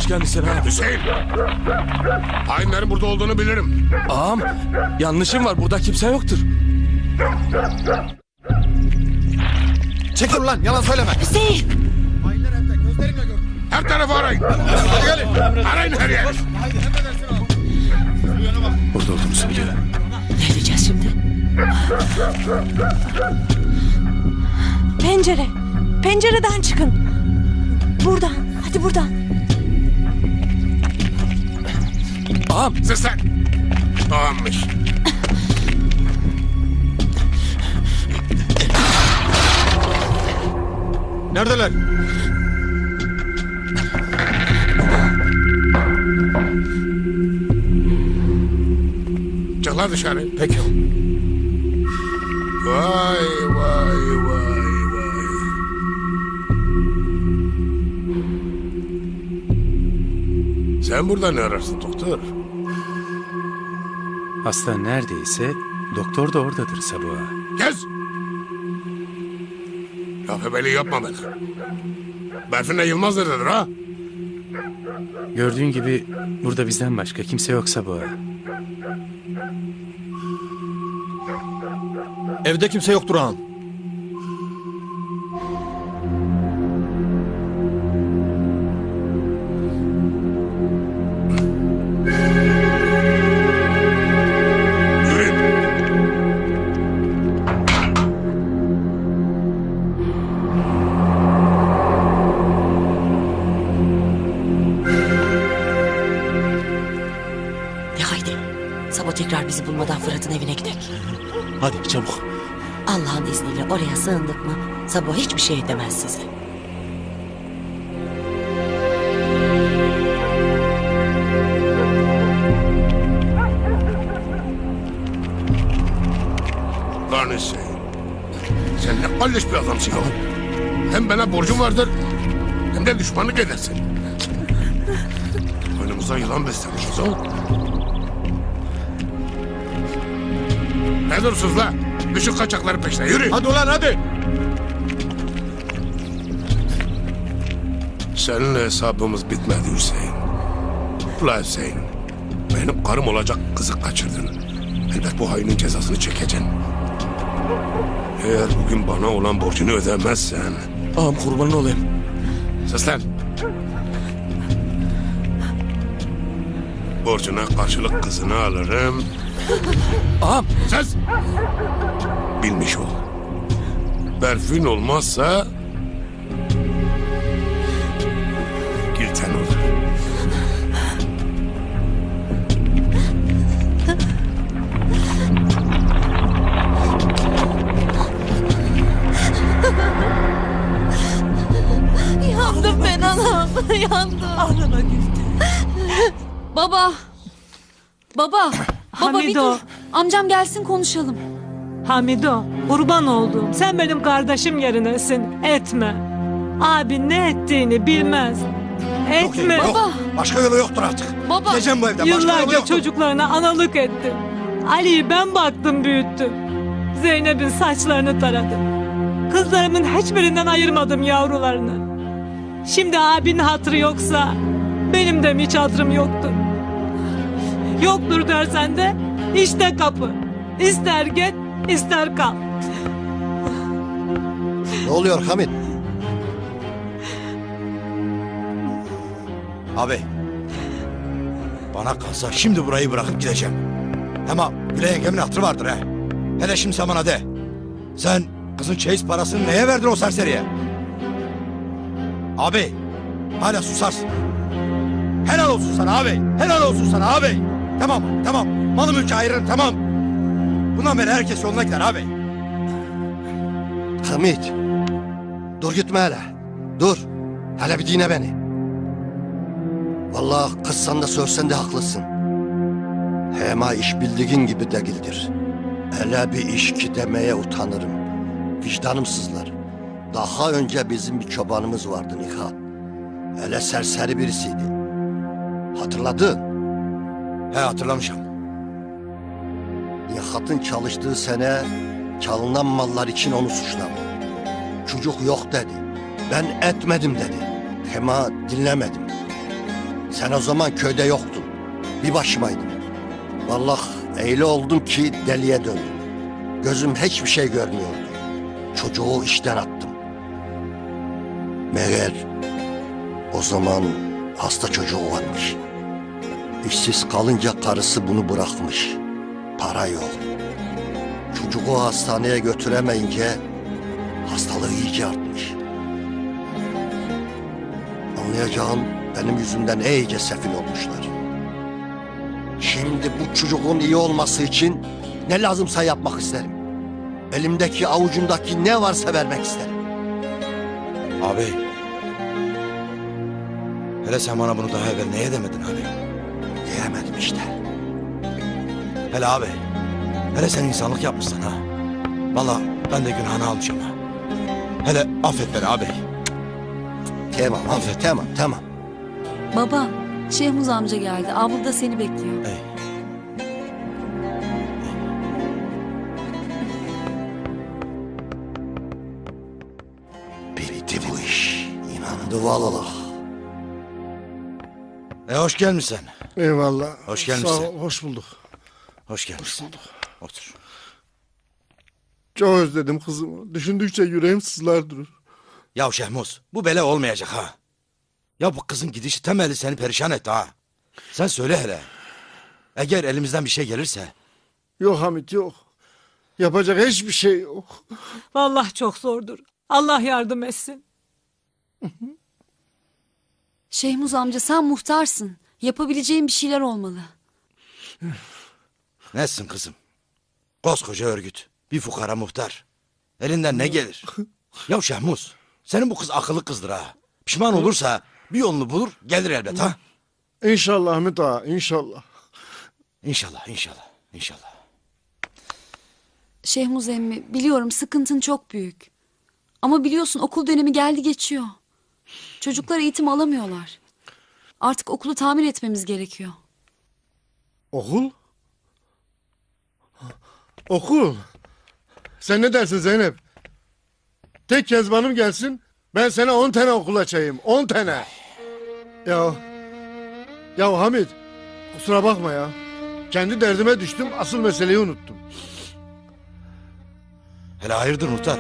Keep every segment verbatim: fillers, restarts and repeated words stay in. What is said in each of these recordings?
Hoş geldin Selami. Hüseyin. Hainlerin burada olduğunu bilirim. Ağam, yanlışım var. Burada kimse yoktur. Çekil ulan, yalan söyleme. Hüseyin! Hainler evde, gözlerimle gördüm. Her tarafı arayın. Hadi gelin. Arayın her yer. Burada olduğumuzu biliyorum. Ne edeceğiz şimdi? Pencere. Pencereden çıkın. Buradan. Hadi buradan. Ağam. Seslen. Ağammış. Neredeler? Çıklar dışarı. Peki. Vay vay vay vay. Sen burada ne ararsın doktor? Hasta neredeyse doktor da oradadır Sabuha. Kes! Laf ebeliği yapma beni. Berfin'le Yılmaz nerededir ha? Gördüğün gibi burada bizden başka kimse yok Sabuha. Evde kimse yoktur ağam. Yürüyün. De haydi. Sabah tekrar bizi bulmadan Fırat'ın evine gidelim. Hadi çabuk. Allah'ın izniyle oraya sığındık mı Sabah hiçbir şey edemez size. Lan Hüseyin. Sen ne kalleş bir adamsın ya. Hem bana borcun vardır hem de düşmanlık edersin. Önümüze yılan beslemişiz oğlum. Ne dursunuz la? Düşün kaçakları peşine yürü. Hadi ulan hadi. Seninle hesabımız bitmedi Hüseyin. Ula Hüseyin. Benim karım olacak kızı kaçırdın. Elbet bu hainin cezasını çekeceksin. Eğer bugün bana olan borcunu ödemezsen... Ağam kurbanın olayım. Seslen. Borcuna karşılık kızını alırım. Ağam. Ses! Bilmiş ol. Berfin olmazsa... Gülten olur. Yandım ben anam. Yandım. Ağlama Gülten. Baba. Baba. Baba bir Hamido. dur. Amcam gelsin konuşalım. Hamido, kurban olduğum, sen benim kardeşim yerinesin, etme. Abi ne ettiğini bilmez. Etme. Yok, başka yolu yoktur artık. Baba. Gideceğim bu evden, başka yolu Yıllarca yoktur. çocuklarına analık ettim. Ali'yi ben baktım büyüttüm. Zeynep'in saçlarını taradım. Kızlarımın hiçbirinden ayırmadım yavrularını. Şimdi abinin hatırı yoksa benim de mi hiç hatırım yoktur? Yoktur dersen de işte kapı. İster git ister kal. Ne oluyor Hamit? Abi. Bana kalsa şimdi burayı bırakıp gideceğim. Ama Gülay yengemin hatırı vardır he. Hele şimdi sen bana de. Sen kızın çeyiz parasını neye verdin o serseriye? Abi. Hala susarsın. Helal olsun sana abi. Helal olsun sana abi. Tamam tamam. Malı mülkü ayırırım tamam. Bundan beri herkes yoluna gider abi. Hamit. Dur gitme hele. Dur. Hele bir dinle beni. Vallahi kızsan da sörsen de haklısın. Hema iş bildiğin gibi değildir. Hele bir iş ki demeye utanırım. Vicdanım sızlar. Daha önce bizim bir çobanımız vardı Nihat. Hele serseri birisiydi. Hatırladın? He hatırlamışım. Nihat'ın çalıştığı sene çalınan mallar için onu suçladı. Çocuk yok dedi. Ben etmedim dedi. Hema dinlemedim. Sen o zaman köyde yoktun. Bir başımaydım. Vallahi öyle oldum ki deliye döndüm. Gözüm hiçbir şey görmüyordu. Çocuğu işten attım. Meğer o zaman hasta çocuğu varmış. İşsiz kalınca karısı bunu bırakmış. Para yok. Çocuğu hastaneye götüremeyince hastalığı iyice artmış. Anlayacağım benim yüzümden iyice sefil olmuşlar. Şimdi bu çocuğun iyi olması için ne lazımsa yapmak isterim. Elimdeki avucumdaki ne varsa vermek isterim. Abi. Hele sen bana bunu daha evvel neye demedin abi? Diyemedim işte. Hele abi. Hele sen insanlık yapmışsın ha. Vallahi ben de günahını almışım ha. Hele affet beni abi. Tamam, affet, tamam, tamam. Baba, Şehmuz amca geldi. Abla da seni bekliyor. Ey. Bitti bu iş. İnandı vallahi. E hoş gelmişsin. Eyvallah. Hoş gelmişsin. Sağ ol, hoş bulduk. Hoş gelmişsin. Otur. Çok özledim kızımı. Düşündükçe yüreğim sızlar durur. Ya Şehmuz bu bela olmayacak ha. Ya bu kızın gidişi temelli seni perişan etti ha. Sen söyle hele. Eğer elimizden bir şey gelirse. Yok Hamit yok. Yapacak hiçbir şey yok. Vallahi çok zordur. Allah yardım etsin. Şehmuz amca sen muhtarsın. Yapabileceğin bir şeyler olmalı. Nesin kızım? Koskoca örgüt. Bir fukara muhtar. Elinden ne gelir? Ya Şehmuz. Senin bu kız akıllı kızdır ha. Pişman olursa bir yolunu bulur gelir elbet ha. İnşallah Hamit ağa, inşallah. İnşallah inşallah inşallah. Şehmuz emmi biliyorum sıkıntın çok büyük. Ama biliyorsun okul dönemi geldi geçiyor. Çocuklar eğitim alamıyorlar. Artık okulu tamir etmemiz gerekiyor. Okul? Okul? Sen ne dersin Zeynep? Tek Kezban'ım gelsin, ben sana on tane okul açayım. On tane. Ya, ya Hamit, kusura bakma ya. Kendi derdime düştüm, asıl meseleyi unuttum. Hele hayırdır muhtar?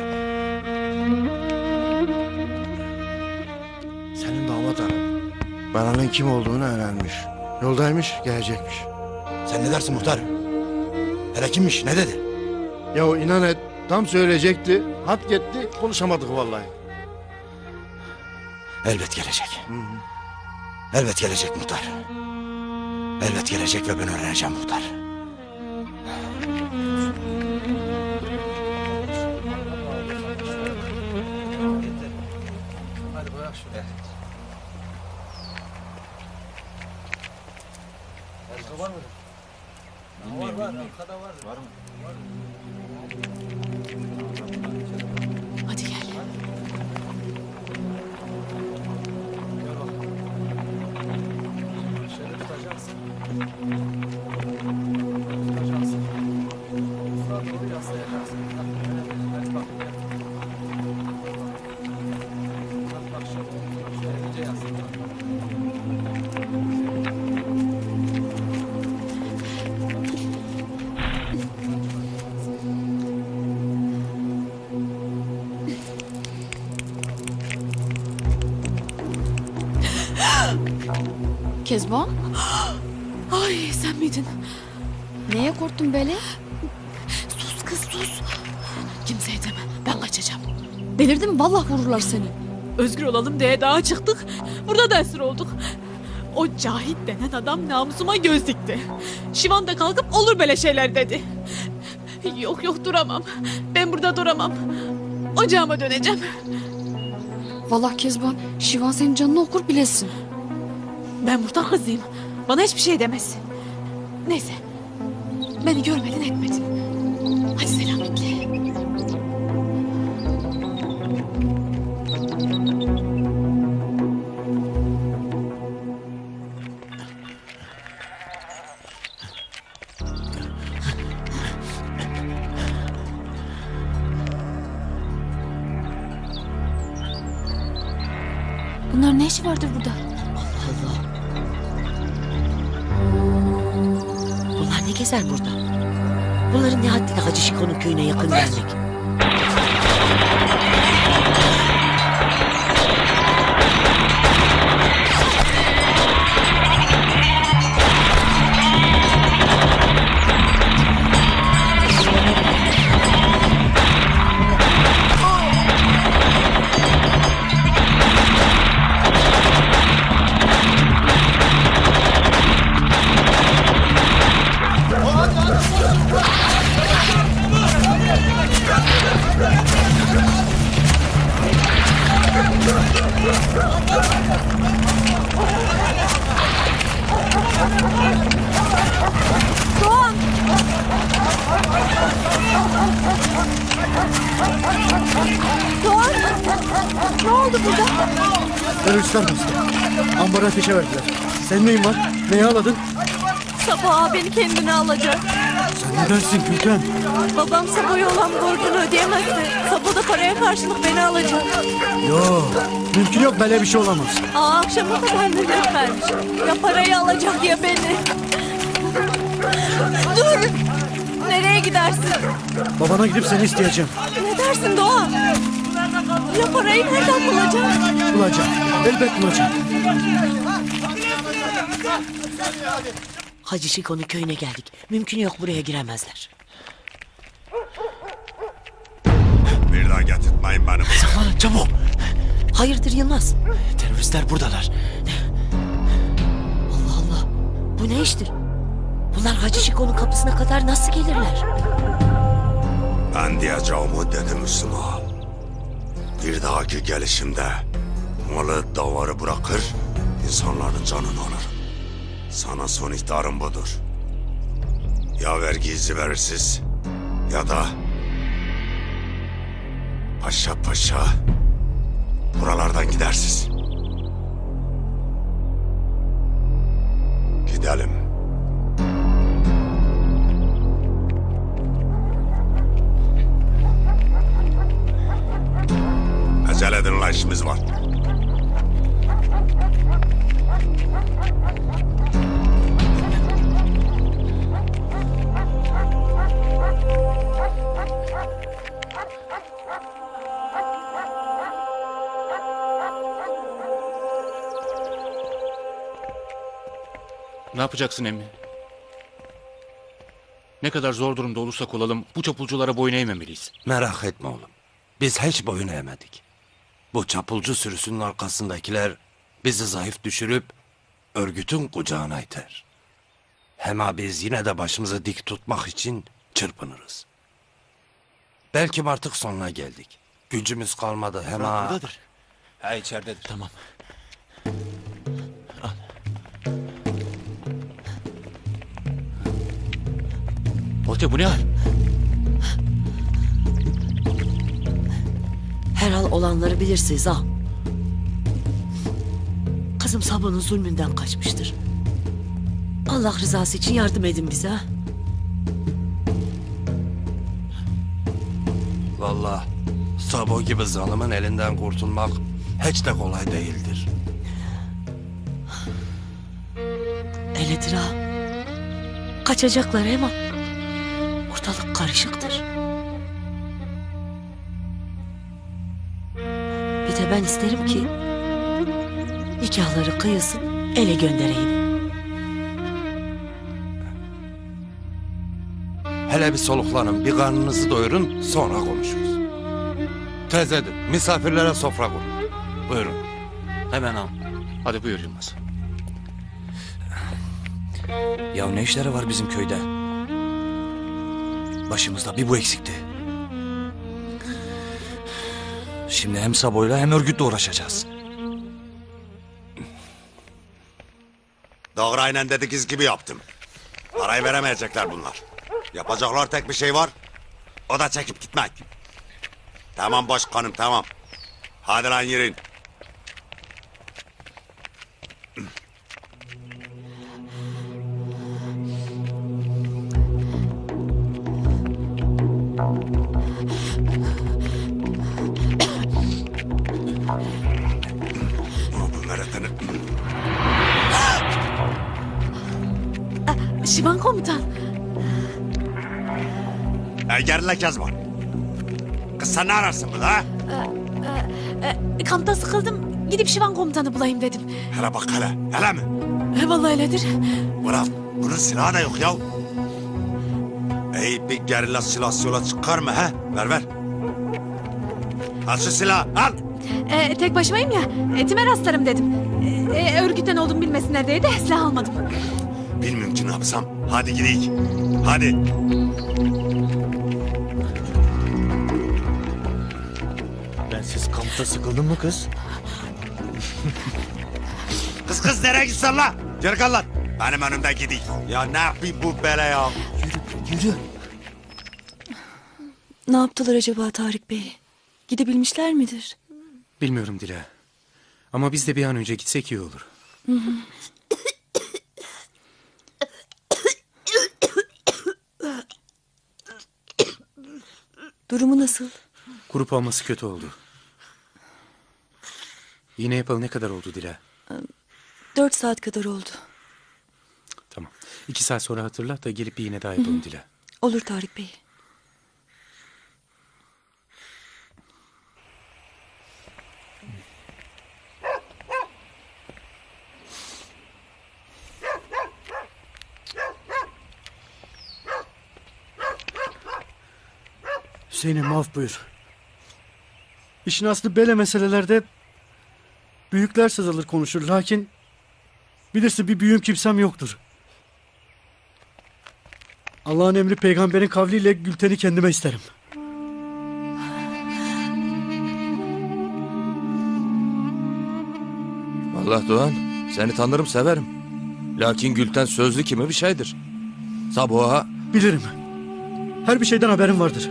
Senin damat aradı. Baranın kim olduğunu öğrenmiş. Yoldaymış, gelecekmiş. Sen ne dersin muhtar? Hele kimmiş ne dedi? Ya inan et, tam söyleyecekti, hat gitti, konuşamadık vallahi. Elbet gelecek. Elbet gelecek muhtar. Elbet gelecek ve ben öğreneceğim muhtar. Hadi gel. Kezban? Ay sen miydin? Neye korktun böyle? Sus kız sus. Kimseye deme ben kaçacağım. Delirdin mi? Vallahi vururlar seni. Özgür olalım diye dağa çıktık. Burada da esir olduk. O Cahit denen adam namusuma göz dikti. Şivan da kalkıp olur böyle şeyler dedi. Yok yok duramam. Ben burada duramam. Ocağıma döneceğim. Vallahi Kezban, Şivan senin canını okur bilesin. Ben burada kızıyım. Bana hiçbir şey demez. Neyse. Beni görmedin etmedin. Hadi selametle. Bunlar ne işi vardır burada? Allah Allah. Keser burada. Bunların ne haddine Hacı Şiko'nun köyüne yakın gelmek. Doğan! Doğan! Ne oldu burada? Teröristler bastı. Ambara ateşe verdiler. Senin neyin var? Neyi ağladın? Sabah beni kendine alacak. Sen ne dersin Gülten? Babam Sabo'ya olan borcunu ödeyemezse Sabo da paraya karşılık beni alacak. Yok. Mümkün yok, böyle bir şey olamaz. Aa, akşama kadar nöbet vermiş. Ya parayı alacak ya beni. Dur! Nereye gidersin? Babana gidip seni isteyeceğim. Ne dersin Doğan? Ya parayı nereden bulacağım? Bulacağım. Elbet bulacağım. Hacı Şiko'nun köyüne geldik. Mümkün yok, buraya giremezler. Bir daha getirtmeyin beni buraya. Aman çabuk. Hayırdır Yılmaz? Teröristler buradalar. Allah Allah. Bu ne iştir? Bunlar Hacı Şiko'nun kapısına kadar nasıl gelirler? Ben diyeceğimi dedim Müslüman. Bir dahaki gelişimde malı davarı bırakır, insanların canını alır. Sana son ihtarım budur. Ya vergi izi verirsiz ya da paşa paşa buralardan gidersiz. Gidelim. Acele edin lan, işimiz var. Ne yapacaksın emmi? Ne kadar zor durumda olursak olalım bu çapulculara boyun eğmemeliyiz. Merak etme oğlum. Biz hiç boyun eğmedik. Bu çapulcu sürüsünün arkasındakiler bizi zayıf düşürüp örgütün kucağına iter. Hem biz yine de başımızı dik tutmak için çırpınırız. Belki artık sonuna geldik. Gücümüz kalmadı hem ha... Buradadır. Ha içeridedir. Tamam. Bote bu ne hal? Herhal olanları bilirsiniz ha. Kızım Sabo'nun zulmünden kaçmıştır. Allah rızası için yardım edin bize ha. Vallahi Sabo gibi zalimin elinden kurtulmak hiç de kolay değildir. Öyledir ha. Kaçacaklar ama ortalık karışıktır. Bir de ben isterim ki nikahları kıyılsın, ele göndereyim. Hele bir soluklanın, bir karnınızı doyurun, sonra konuşuruz. Tez edin, misafirlere sofra kurun. Buyurun. Hemen al. Hadi buyur Yılmaz. Ya ne işleri var bizim köyde? Başımızda bir bu eksikti. Şimdi hem Sabo'yla hem örgütle uğraşacağız. Doğru aynen dediğiniz gibi yaptım. Parayı veremeyecekler bunlar. Yapacaklar tek bir şey var. O da çekip gitmek. Tamam başkanım, tamam. Hadi lan yürüyün. Bu meretini... Şivan komutan. Ne gerilla Kezban? Kız sen ne ararsın burada ha? E, kampta sıkıldım. Gidip Şivan komutanı bulayım dedim. Hele bak hele. Hele mi? E, vallahi öyledir. Bırak. Bunun silahı da yok ya. Ey bir gerilla silahı yola çıkar mı ha? Ver ver. Al şu silahı al. E, tek başımayım ya. Etime rastlarım dedim. E, e, örgütten olduğumu bilmesinler diye de silah almadım. Bilmiyorum ki ne yapsam. Hadi gidelim. Hadi. Bensiz kampta sıkıldın mı kız? Kız kız nereye gitsen la? Geri kal lan. Benim önümde gideyim. Ya ne yapayım bu bele ya? Yürü, yürü. Ne yaptılar acaba Tarık Bey? Gidebilmişler midir? Bilmiyorum Dila. Ama biz de bir an önce gitsek iyi olur. Hı hı. Durumu nasıl? Grup olması kötü oldu. İğne yapalı ne kadar oldu Dila? Dört saat kadar oldu. Tamam. İki saat sonra hatırlat da gelip bir iğne daha yapalım Hı hı. Dila. Olur Tarık Bey. Hüseyin'im af buyur. İşin aslı böyle meselelerde büyükler söz alır konuşur. Lakin bilirsin bir büyüğüm kimsem yoktur. Allah'ın emri peygamberin kavliyle Gülten'i kendime isterim. Vallahi Doğan, seni tanırım severim. Lakin Gülten sözlü kimi bir şeydir. Sabuha... Bilirim. Her bir şeyden haberim vardır.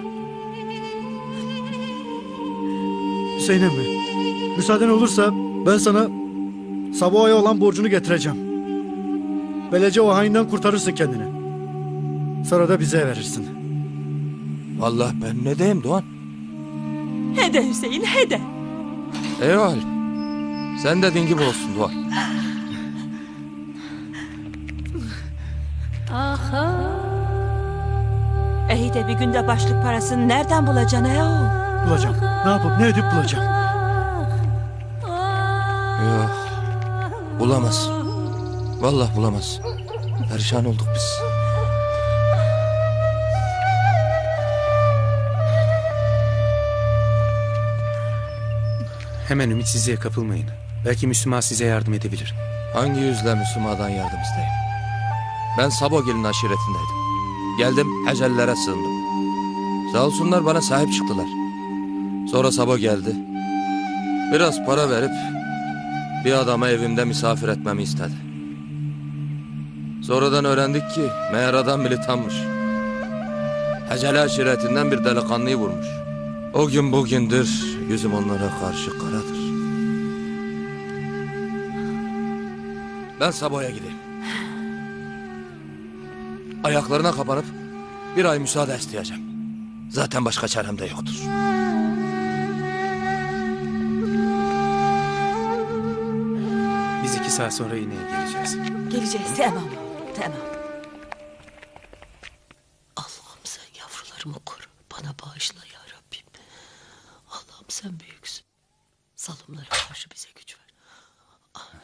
Hüseyin emmi, müsaaden olursa ben sana Sabuha'ya olan borcunu getireceğim. Böylece o hainden kurtarırsın kendini. Sonra da bize verirsin. Vallahi ben ne diyeyim Doğan? Hede Hüseyin hede. Eyvallah. Sen dediğin gibi olsun Doğan. Aha. İyi de bir günde başlık parasını nereden bulacaksın ya oğul? Bulacağım. Ne yapıp ne edip bulacağım. Yok. Bulamaz. Vallahi bulamaz. Perişan olduk biz. Hemen ümitsizliğe kapılmayın. Belki Müslüman size yardım edebilir. Hangi yüzle Müslüman'dan yardım isteyeyim? Ben Sabogil'in aşiretindeydim. Geldim Hecellere sığındım. Sağ olsunlar bana sahip çıktılar. Sonra Sabo geldi. Biraz para verip bir adama evimde misafir etmemi istedi. Sonradan öğrendik ki meğer adam militanmış. Heceli aşiretinden bir delikanlıyı vurmuş. O gün bugündür yüzüm onlara karşı karadır. Ben Sabo'ya gideyim. Ayaklarına kapanıp bir ay müsaade isteyeceğim. Zaten başka çarem de yoktur. Biz iki saat sonra iğneye geleceğiz. Geleceğiz. Tamam, tamam. Allah'ım sen yavrularımı koru. Bana bağışla ya Rabbim. Allah'ım sen büyüksün. Zalimlere karşı bize güç ver. Amin.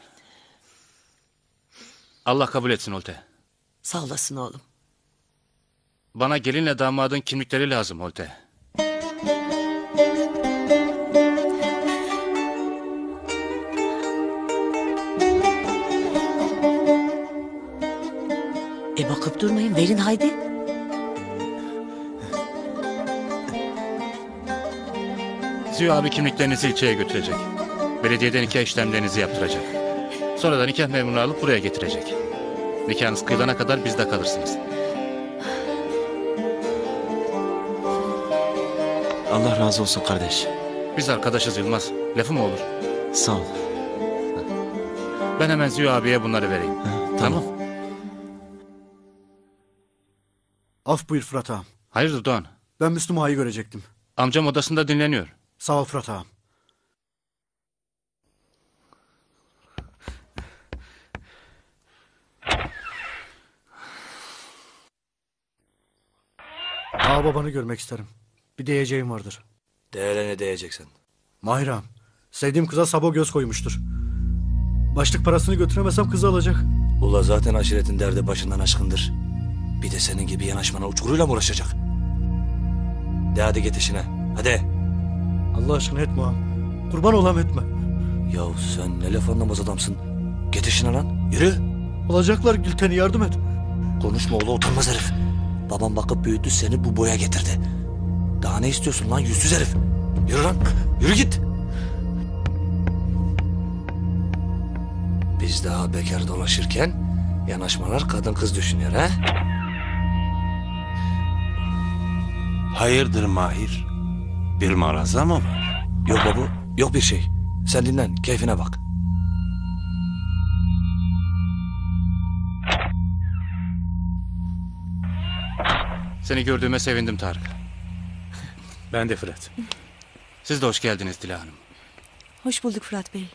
Allah kabul etsin Holte. Sağ olasın oğlum. Bana gelinle damadın kimlikleri lazım Holte. E bakıp durmayın, verin haydi. Ziyo abi kimliklerinizi ilçeye götürecek. Belediyeden nikah işlemlerinizi yaptıracak. Sonra da nikah memurunu alıp buraya getirecek. Nikahınız kıyılana kadar bizde kalırsınız. Allah razı olsun kardeş. Biz arkadaşız Yılmaz. Lafı mı olur? Sağ ol. Ben hemen Ziyo abiye bunları vereyim. Tamam. Af buyur Fırat ağam. Hayırdır Doğan? Ben Müslüm ağayı görecektim. Amcam odasında dinleniyor. Sağ ol Fırat ağam. Ağa babanı görmek isterim. Bir diyeceğim vardır. Değerle ne diyeceksin? Mahir ağam, sevdiğim kıza Sabo göz koymuştur. Başlık parasını götüremezsem kızı alacak. Ula zaten aşiretin derdi başından aşkındır. Bir de senin gibi yanaşmana uçkuruyla mı uğraşacak? De hadi git işine. Hadi. Allah aşkına etme ağam. Kurban olam etme. Yahu sen ne laf anlamaz adamsın. Git işine lan. Yürü. Alacaklar Gülten'i, yardım et. Konuşma oğlu, utanmaz herif. Babam bakıp büyüttü, seni bu boya getirdi. Daha ne istiyorsun lan yüzsüz herif? Yürü lan. Yürü git. Biz daha bekar dolaşırken yanaşmalar kadın kız düşünüyor ha? Hayırdır Mahir? Bir maraza mı var? Yok babu, yok bir şey. Sen dinlen, keyfine bak. Seni gördüğüme sevindim Tarık. Ben de Fırat. Siz de hoş geldiniz Dila Hanım. Hoş bulduk Fırat Bey.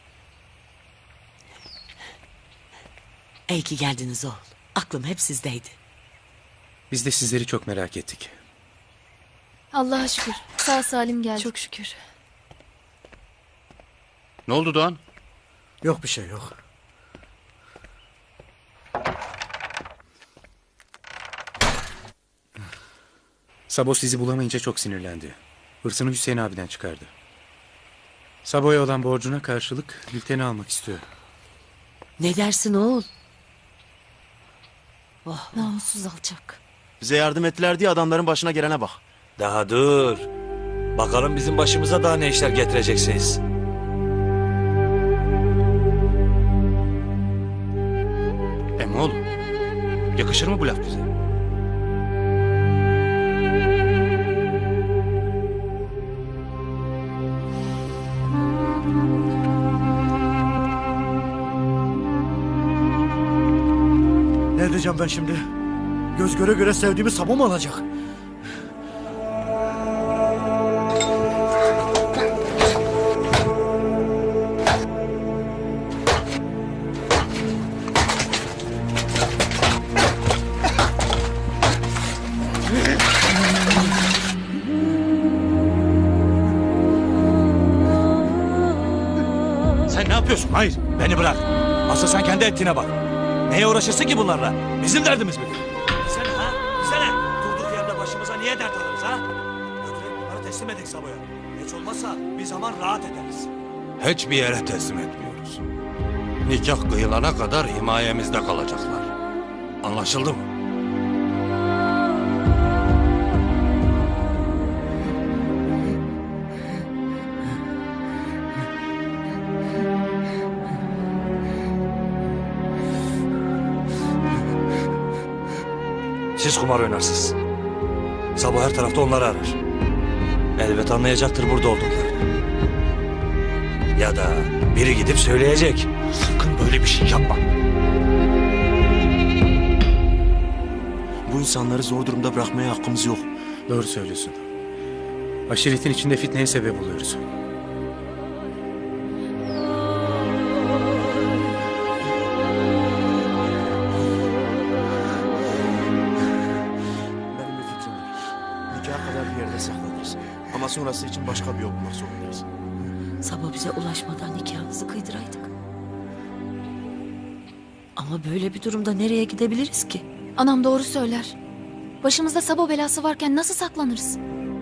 İyi ki geldiniz oğul. Aklım hep sizdeydi. Biz de sizleri çok merak ettik. Allah'a şükür. Sağ salim geldi. Çok şükür. Ne oldu Doğan? Yok bir şey yok. Sabo sizi bulamayınca çok sinirlendi. Hırsını Hüseyin abiden çıkardı. Sabo'ya olan borcuna karşılık Gülten'i almak istiyor. Ne dersin oğul? Oh, namussuz alçak. Bize yardım ettiler diye adamların başına gelene bak. Daha dur. Bakalım bizim başımıza daha ne işler getireceksiniz. Emmi oğlum, yakışır mı bu laf bize? Ne edeceğim ben şimdi? Göz göre göre sevdiğimi Sabo mu alacak? Sen ne yapıyorsun? Hayır, beni bırak. Asıl sen kendi ettiğine bak. Neye uğraşırsın ki bunlarla? Bizim derdimiz mi? Sen ha? Bize ne? Durduk yerde başımıza niye dert alırız ha? Götürüp bunları teslim edin Sabo'ya. Hiç olmazsa bir zaman rahat ederiz. Hiçbir yere teslim etmiyoruz. Nikah kıyılana kadar himayemizde kalacaklar. Anlaşıldı mı? Siz kumar oynarsınız. Sabah her tarafta onları arar. Elbet anlayacaktır burada olduklarını. Ya da biri gidip söyleyecek. Sakın böyle bir şey yapma. Bu insanları zor durumda bırakmaya hakkımız yok. Doğru söylüyorsun. Aşiretin içinde fitneye sebep oluyoruz. Benim bir fikrim var. Nikaha kadar bir yerde saklanırız. Ama sonrası için başka bir yol bulmak zorundayız. Sabo bize ulaşmadan nikahımızı kıydıraydık. Ama böyle bir durumda nereye gidebiliriz ki? Anam doğru söyler. Başımızda Sabo belası varken nasıl saklanırız?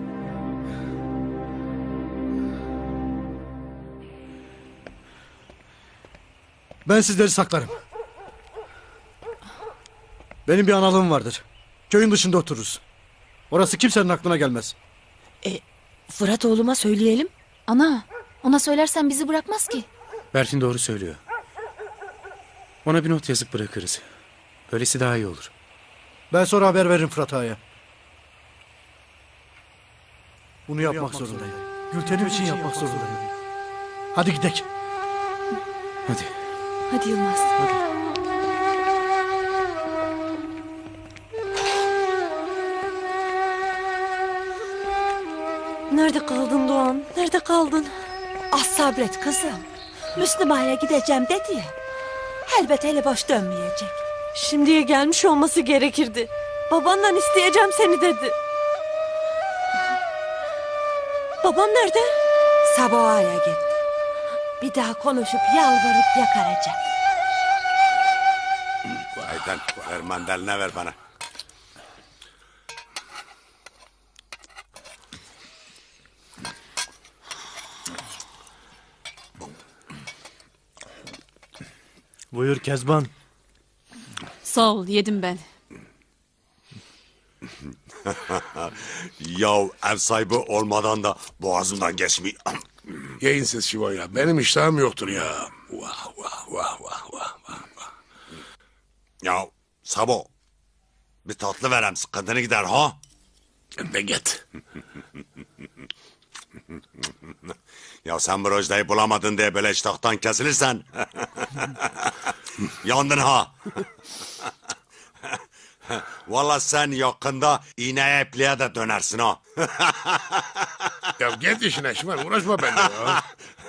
Ben sizleri saklarım. Benim bir analığım vardır. Köyün dışında otururuz. Orası kimsenin aklına gelmez. E, Fırat oğluma söyleyelim. Ana, ona söylersen bizi bırakmaz ki. Berfin doğru söylüyor. Ona bir not yazıp bırakırız. Böylesi daha iyi olur. Ben sonra haber veririm Fırat Ağa'ya. Bunu yapmak zorundayım. Gültenim için yapmak zorundayım. Hadi gidelim. Hadi. Hadi Yılmaz. Hadi. Nerede kaldın Doğan? Nerede kaldın? Az sabret kızım. Müslüman'a gideceğim dedi ya. Elbet eli boş dönmeyecek. Şimdiye gelmiş olması gerekirdi. Babandan isteyeceğim seni dedi. Babam nerede? Sabaha'ya gitti. Bir daha konuşup yalvarıp yakaracağım. Aydan ver mandalina ver bana. Buyur Kezban. Sağ ol, yedim ben. Yav ev sahibi olmadan da boğazımdan geçmiyor. Yiyin siz Şivo'yla. Benim iştahım yoktur ya. Vah vah vah vah vah vah. Ya Sabo bir tatlı verem sıkıntını gider ha. De git. Ya sen bu rojdayı bulamadın diye böyle iştahtan kesilirsen yandın ha. Valla sen yakında iğneye ipliğe de dönersin ha. Ya git işine Şivan, uğraşma benimle ya.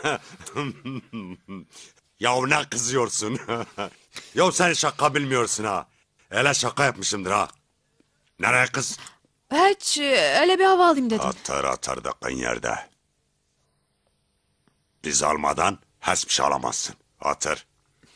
Ya ne kızıyorsun? Ya sen şaka bilmiyorsun ha. Hele şaka yapmışımdır ha. Nereye kız? Hiç, öyle bir hava alayım dedim. Atar atar dakika yerde. Biz almadan hiçbir şey alamazsın. Atır.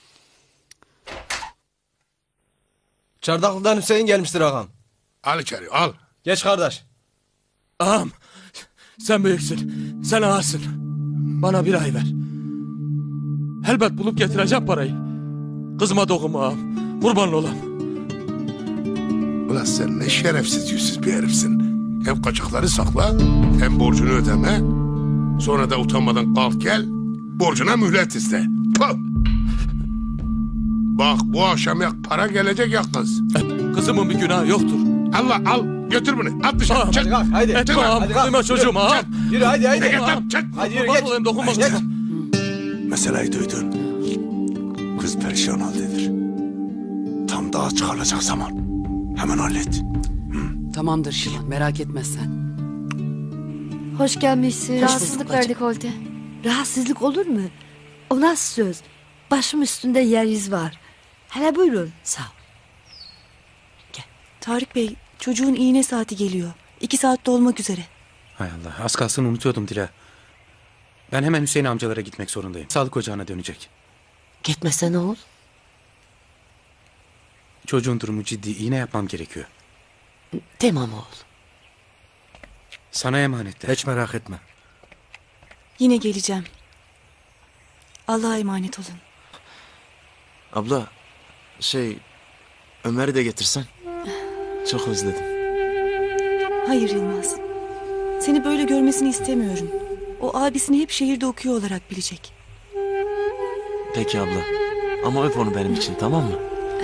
Çardaklı'dan Hüseyin gelmiştir ağam. Al içeri al. Geç kardeş. Ağam sen büyüksün. Sen ağasın. Bana bir ay ver. Elbet bulup getireceğim parayı. Kızıma dokunma ağam. Kurban olam. Ulan sen ne şerefsiz yüzsüz bir herifsin. Hem kaçakları sakla hem borcunu ödeme. Sonra da utanmadan kalk gel. Borcuna mühlet iste. Puh! Bak bu akşam ya para gelecek ya kız. Kızımın bir günahı yoktur. Allah al götür bunu at dışarı. Ağam, Çık. Hadi kalk haydi. Etme ağam. Hadi kalk. Kızıma çocuğuma ağam. Yürü haydi haydi. Ne git lan çık. Hadi yürü Kurban geç. olayım, dokunma Geç. kızıma. Meseleyi duydun. Kız perişan haldedir. Tam daha çıkarılacak zaman. Hemen hallet. Tamamdır Şivan, merak etme sen. Hoş gelmişsin. Hoş Rahatsızlık bulduk verdik Holte. Rahatsızlık olur mu? O nasıl söz? Başım üstünde yer iz var. Hele buyurun. Sağ ol. Tarık Bey, çocuğun iğne saati geliyor. İki saatte olmak üzere. Hay Allah, az kalsın unutuyordum Dila. Ben hemen Hüseyin amcalara gitmek zorundayım. Sağlık ocağına dönecek. Gitmesene oğul. Çocuğun durumu ciddi, iğne yapmam gerekiyor. Tamam oğul. Sana emanetler. Hiç merak etme. Yine geleceğim. Allah'a emanet olun. Abla şey Ömer'i de getirsen. Çok özledim. Hayır Yılmaz. Seni böyle görmesini istemiyorum. O abisini hep şehirde okuyor olarak bilecek. Peki abla. Ama öp onu benim için, tamam mı?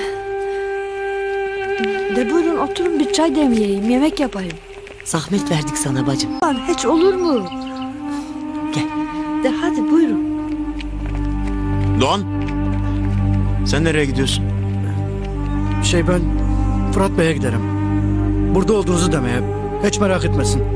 De buyurun oturun bir çay demleyeyim. Yemek yapayım. Zahmet verdik sana bacım. Lan hiç olur mu? Gel. De hadi buyurun. Doğan. Sen nereye gidiyorsun? Şey ben Fırat Bey'e giderim. Burada olduğunuzu demeye. Hiç merak etmesin.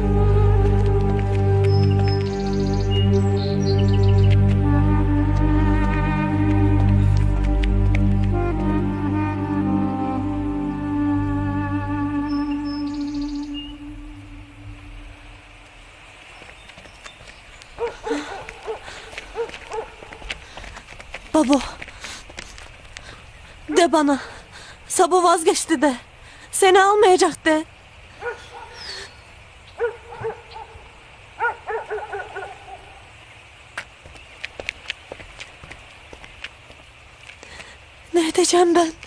Baba. De bana. Sabo vazgeçti de. Seni almayacak de. Ne edeceğim ben?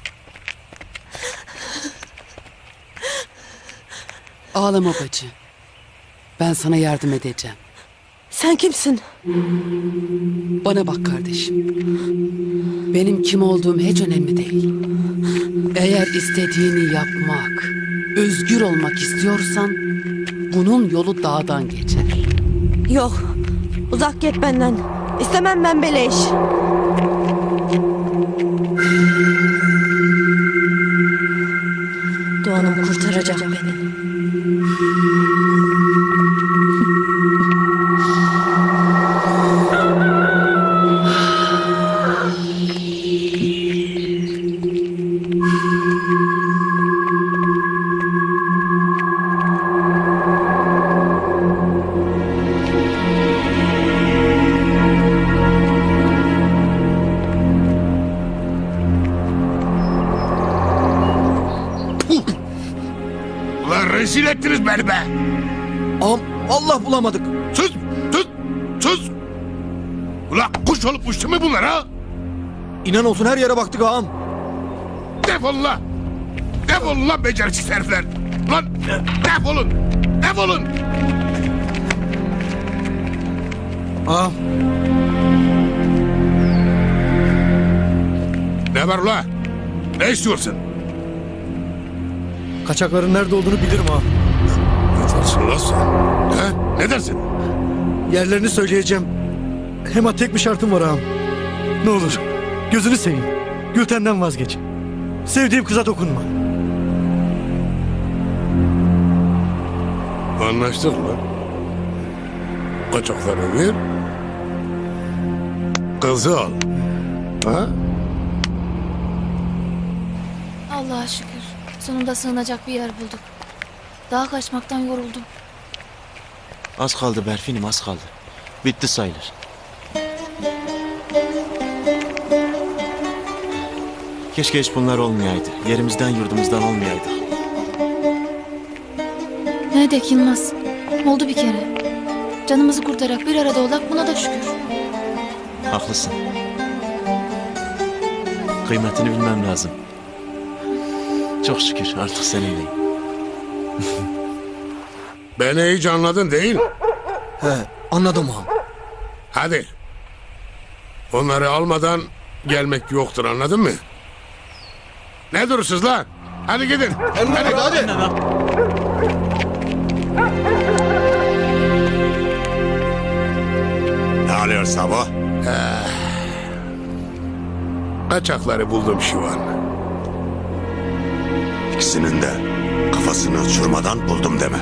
Ağlama bacı. Ben sana yardım edeceğim. Sen kimsin? Bana bak kardeşim. Benim kim olduğum hiç önemli değil. Eğer istediğini yapmak, özgür olmak istiyorsan bunun yolu dağdan geçer. Yok. Uzak git benden. İstemem ben böyle iş. Doğan'ım kurtaracak beni. rezil ettiniz beni be. Ağam Allah bulamadık. Sus, sus, sus. Ulan kuş olup uçtu mu bunlar ha? İnan olsun her yere baktık ağam. Defolun lan. Defolun lan beceriksiz herifler. Lan defolun. Defolun. Ağam. Ne var ulan? Ne istiyorsun? Kaçakların nerede olduğunu bilirim ağam. Ne dersin lan sen? He? Ne dersin? Yerlerini söyleyeceğim. Hem tek bir şartım var ağam. Ne olur gözünü seveyim. Gülten'den vazgeç. Sevdiğim kıza dokunma. Anlaştık lan. Kaçakları ver. Kızı al. Ha? Allah'a şükür. Sonunda sığınacak bir yer bulduk. Daha kaçmaktan yoruldum. Az kaldı Berfin'im, az kaldı. Bitti sayılır. Keşke hiç bunlar olmayaydı. Yerimizden yurdumuzdan olmayaydı. Ne edek Yılmaz? Oldu bir kere. Canımızı kurtarak bir arada olak, buna da şükür. Haklısın. Kıymetini bilmem lazım. Çok şükür artık seninleyim. Beni iyice anladın değil mi? He anladım ağam. Hadi. Onları almadan gelmek yoktur, anladın mı? Ne durursunuz lan? Hadi gidin. Hadi. Hadi. Ne alıyor Sabo? Eh. Kaçakları buldum şu an. İkisinin de kafasını uçurmadan buldum deme.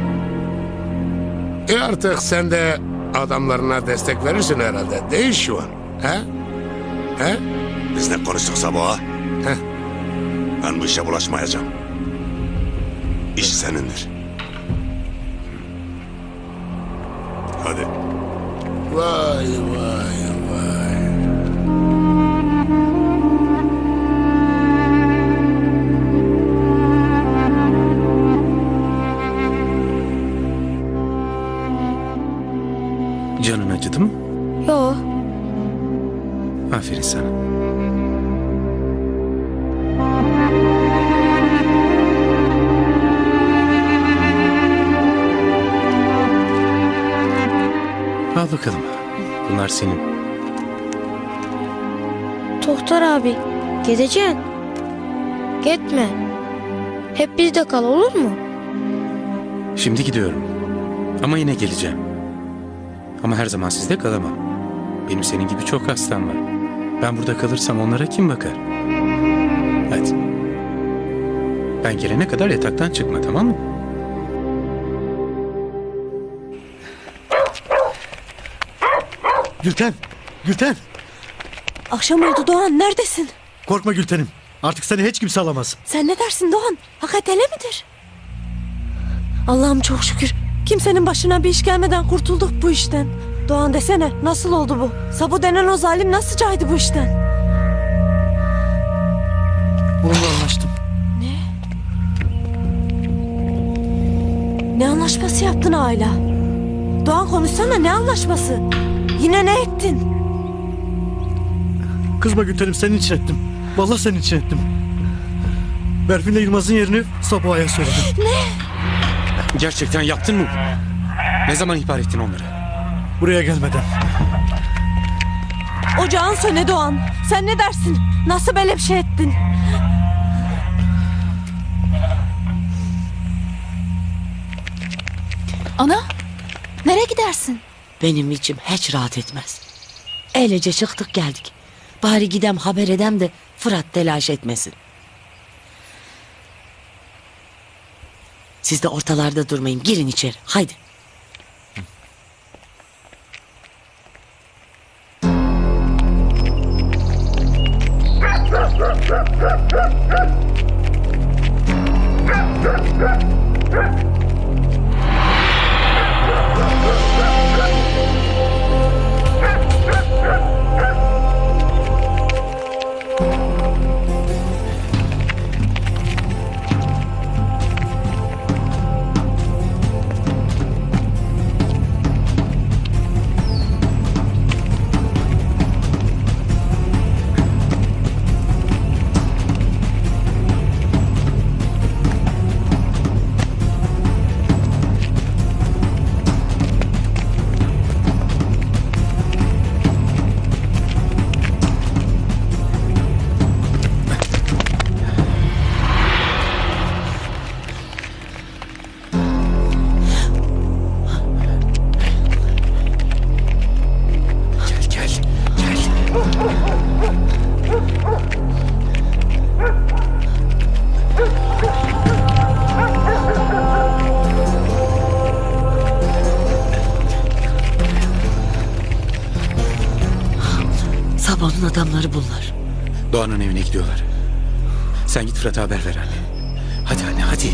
E artık sen de adamlarına destek verirsin herhalde. Değil şu an. He? He? Biz ne konuştuk Sabo ha? Heh. Ben bu işe bulaşmayacağım. İş senindir. Hadi. Vay vay vay. Canın acıdı mı? Yo. Aferin sana. Al bakalım. Bunlar senin. Tohtar abi, gideceksin. Gitme. Hep bizde kal, olur mu? Şimdi gidiyorum. Ama yine geleceğim. Ama her zaman sizde kalamam. Benim senin gibi çok hastam var. Ben burada kalırsam onlara kim bakar? Hadi. Ben gelene kadar yataktan çıkma, tamam mı? Gülten. Gülten. Akşam oldu Doğan, neredesin? Korkma Gülten'im. Artık seni hiç kimse alamaz. Sen ne dersin Doğan? Hakikat öyle midir? Allah'ım çok şükür. Kimsenin başına bir iş gelmeden kurtulduk bu işten. Doğan desene, nasıl oldu bu? Sabo denen o zalim nasıl caydı bu işten? Onunla anlaştım. Ne? Ne anlaşması yaptın hala? Doğan konuşsana, ne anlaşması? Yine ne ettin? Kızma Gülten'im, senin için ettim. Vallahi senin için ettim. Berfin'le Yılmaz'ın yerini Sabuha'ya söyledim. Ne? Gerçekten yaptın mı? Ne zaman ihbar ettin onları? Buraya gelmeden. Ocağın söne Doğan. Sen ne dersin? Nasıl böyle bir şey ettin? Ana, nereye gidersin? Benim içim hiç rahat etmez. Öylece çıktık geldik. Bari gidem haber edem de Fırat telaş etmesin. Siz de ortalarda durmayın, girin içeri, haydi. Sabo'nun adamları bunlar. Doğan'ın evine gidiyorlar. Sen git Fırat'a haber ver anne. Hadi anne hadi.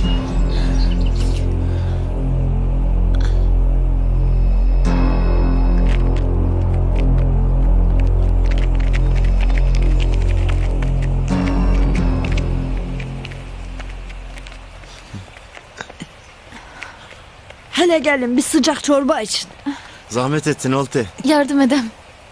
Hele gelin bir sıcak çorba için. Zahmet ettin Olti. Yardım edem.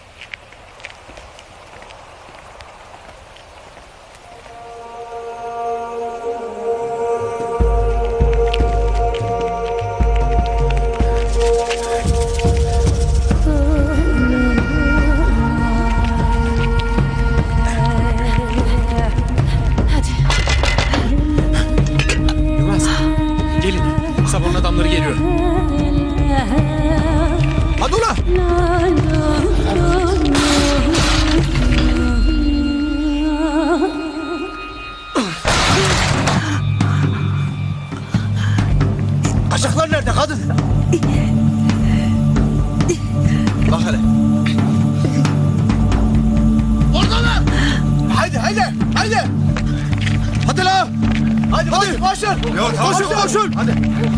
Yılmaz gelin. Sabo'nun adamları geliyor. Hadi ulan. Kaçaklar nerede kadın? Bak hele. Oradalar. Haydi haydi haydi. Hadi la. Hadi hadi. Koşun. Koşun koşun. Hadi.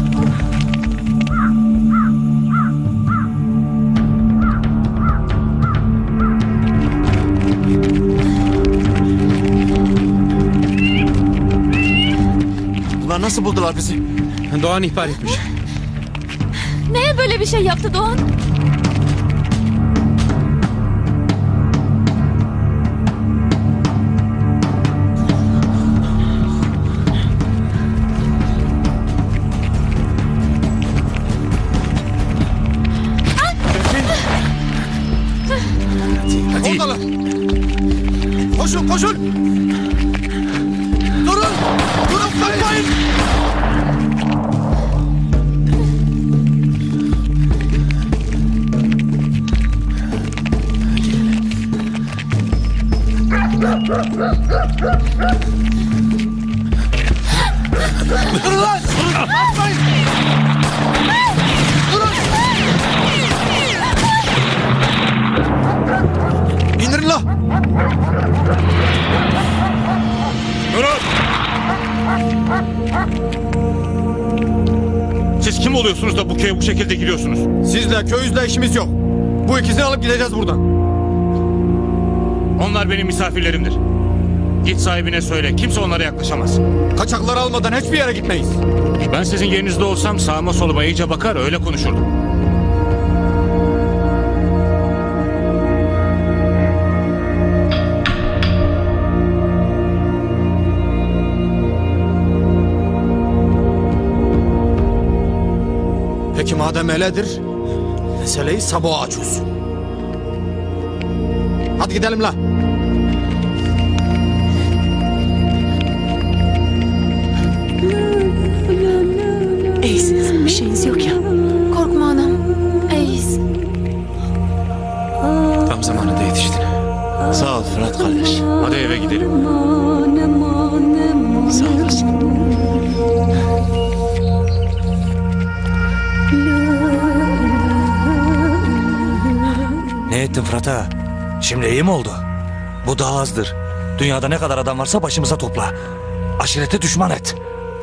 Bunlar nasıl buldular bizi? Doğan ihbar etmiş. Neye böyle bir şey yaptı Doğan? Hadi. Oradalar. Koşun koşun. Durun. Durun kaçmayın. Durun lan. Kaçmayın. Durun. İndirin la. Durun! Siz kim oluyorsunuz da bu köye bu şekilde giriyorsunuz? Sizle köyüzle işimiz yok. Bu ikisini alıp gideceğiz buradan. Onlar benim misafirlerimdir. Git sahibine söyle, kimse onlara yaklaşamaz. Kaçakları almadan hiçbir yere gitmeyiz. Ben sizin yerinizde olsam sağıma soluma iyice bakar öyle konuşurdum. Peki madem öyledir, meseleyi Sabo'a çözsün. Hadi gidelim la. İyisiniz, bir şeyiniz yok ya. Korkma anam. İyiyiz. Tam zamanında yetiştin. Sağ ol Fırat kardeş. Hadi eve gidelim. Sağ olasın. Ne ettin Fırat'a? Şimdi iyi mi oldu? Bu daha azdır. Dünyada ne kadar adam varsa başımıza topla. Aşirete düşman et.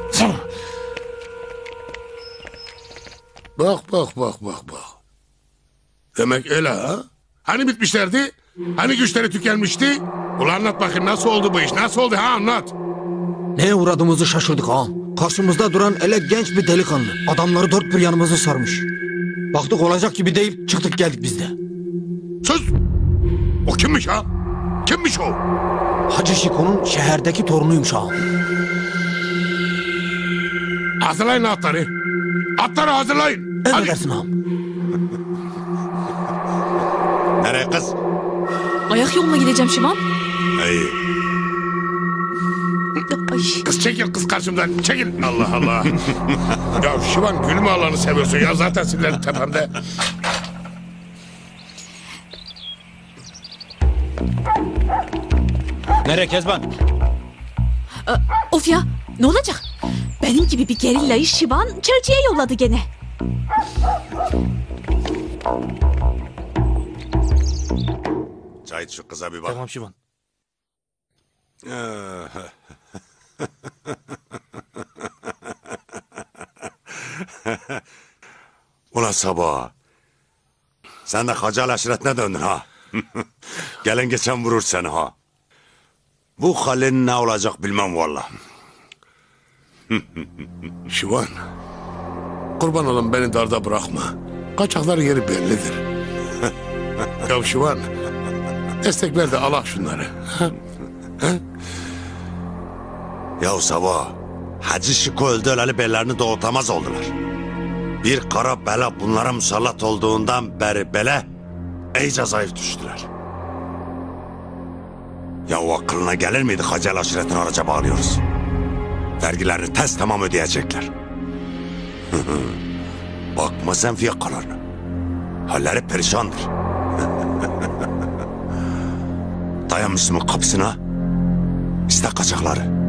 Bak bak bak bak bak. Demek öyle ha? Hani bitmişlerdi? Hani güçleri tükenmişti? Ulan anlat bakayım nasıl oldu bu iş? Nasıl oldu ha anlat. Neye uğradığımızı şaşırdık ha. Karşımızda duran ele genç bir delikanlı. Adamları dört bir yanımızı sarmış. Baktık olacak gibi değil, çıktık geldik biz de. Sus! O kimmiş ha? Kimmiş o? Hacı Şiko'nun şeherdeki torunuymuş ha. Hazırlayın atları. Atları hazırlayın. Emredersin ağam. Nereye kız? Ayak yoluna gideceğim Şivan. İyi. Kız çekil kız karşımdan çekil. Allah Allah. Ya Şivan gülme Allah'ını seviyorsun ya zaten sinirlerim tepemde. Nereye Kezban? Ee, of ya, ne olacak? Benim gibi bir gerillayı Şivan çelçiye yolladı gene. Cahit şu kıza bir bak. Tamam Şivan. Ulan Sabah. Sen de Hacal aşiretine döndün ha. Gelen geçen vurur seni ha. Bu halin ne olacak bilmem valla. Şivan. Kurban olun beni darda bırakma. Kaçaklar yeri bellidir. Ya Şivan. Destek ver de alak şunları. Ya Sabah. Hacı Şiko öldü öleli bellerini doğutamaz oldular. Bir kara bela bunlara musallat olduğundan beri bele iyice zayıf düştüler. Ya o aklına gelir miydi Hacal aşiretini araca bağlıyoruz? Vergilerini tez tamam ödeyecekler. Bakma sen fiyakalarına. Halleri perişandır. Dayanmışsın kapısına. İste kaçakları.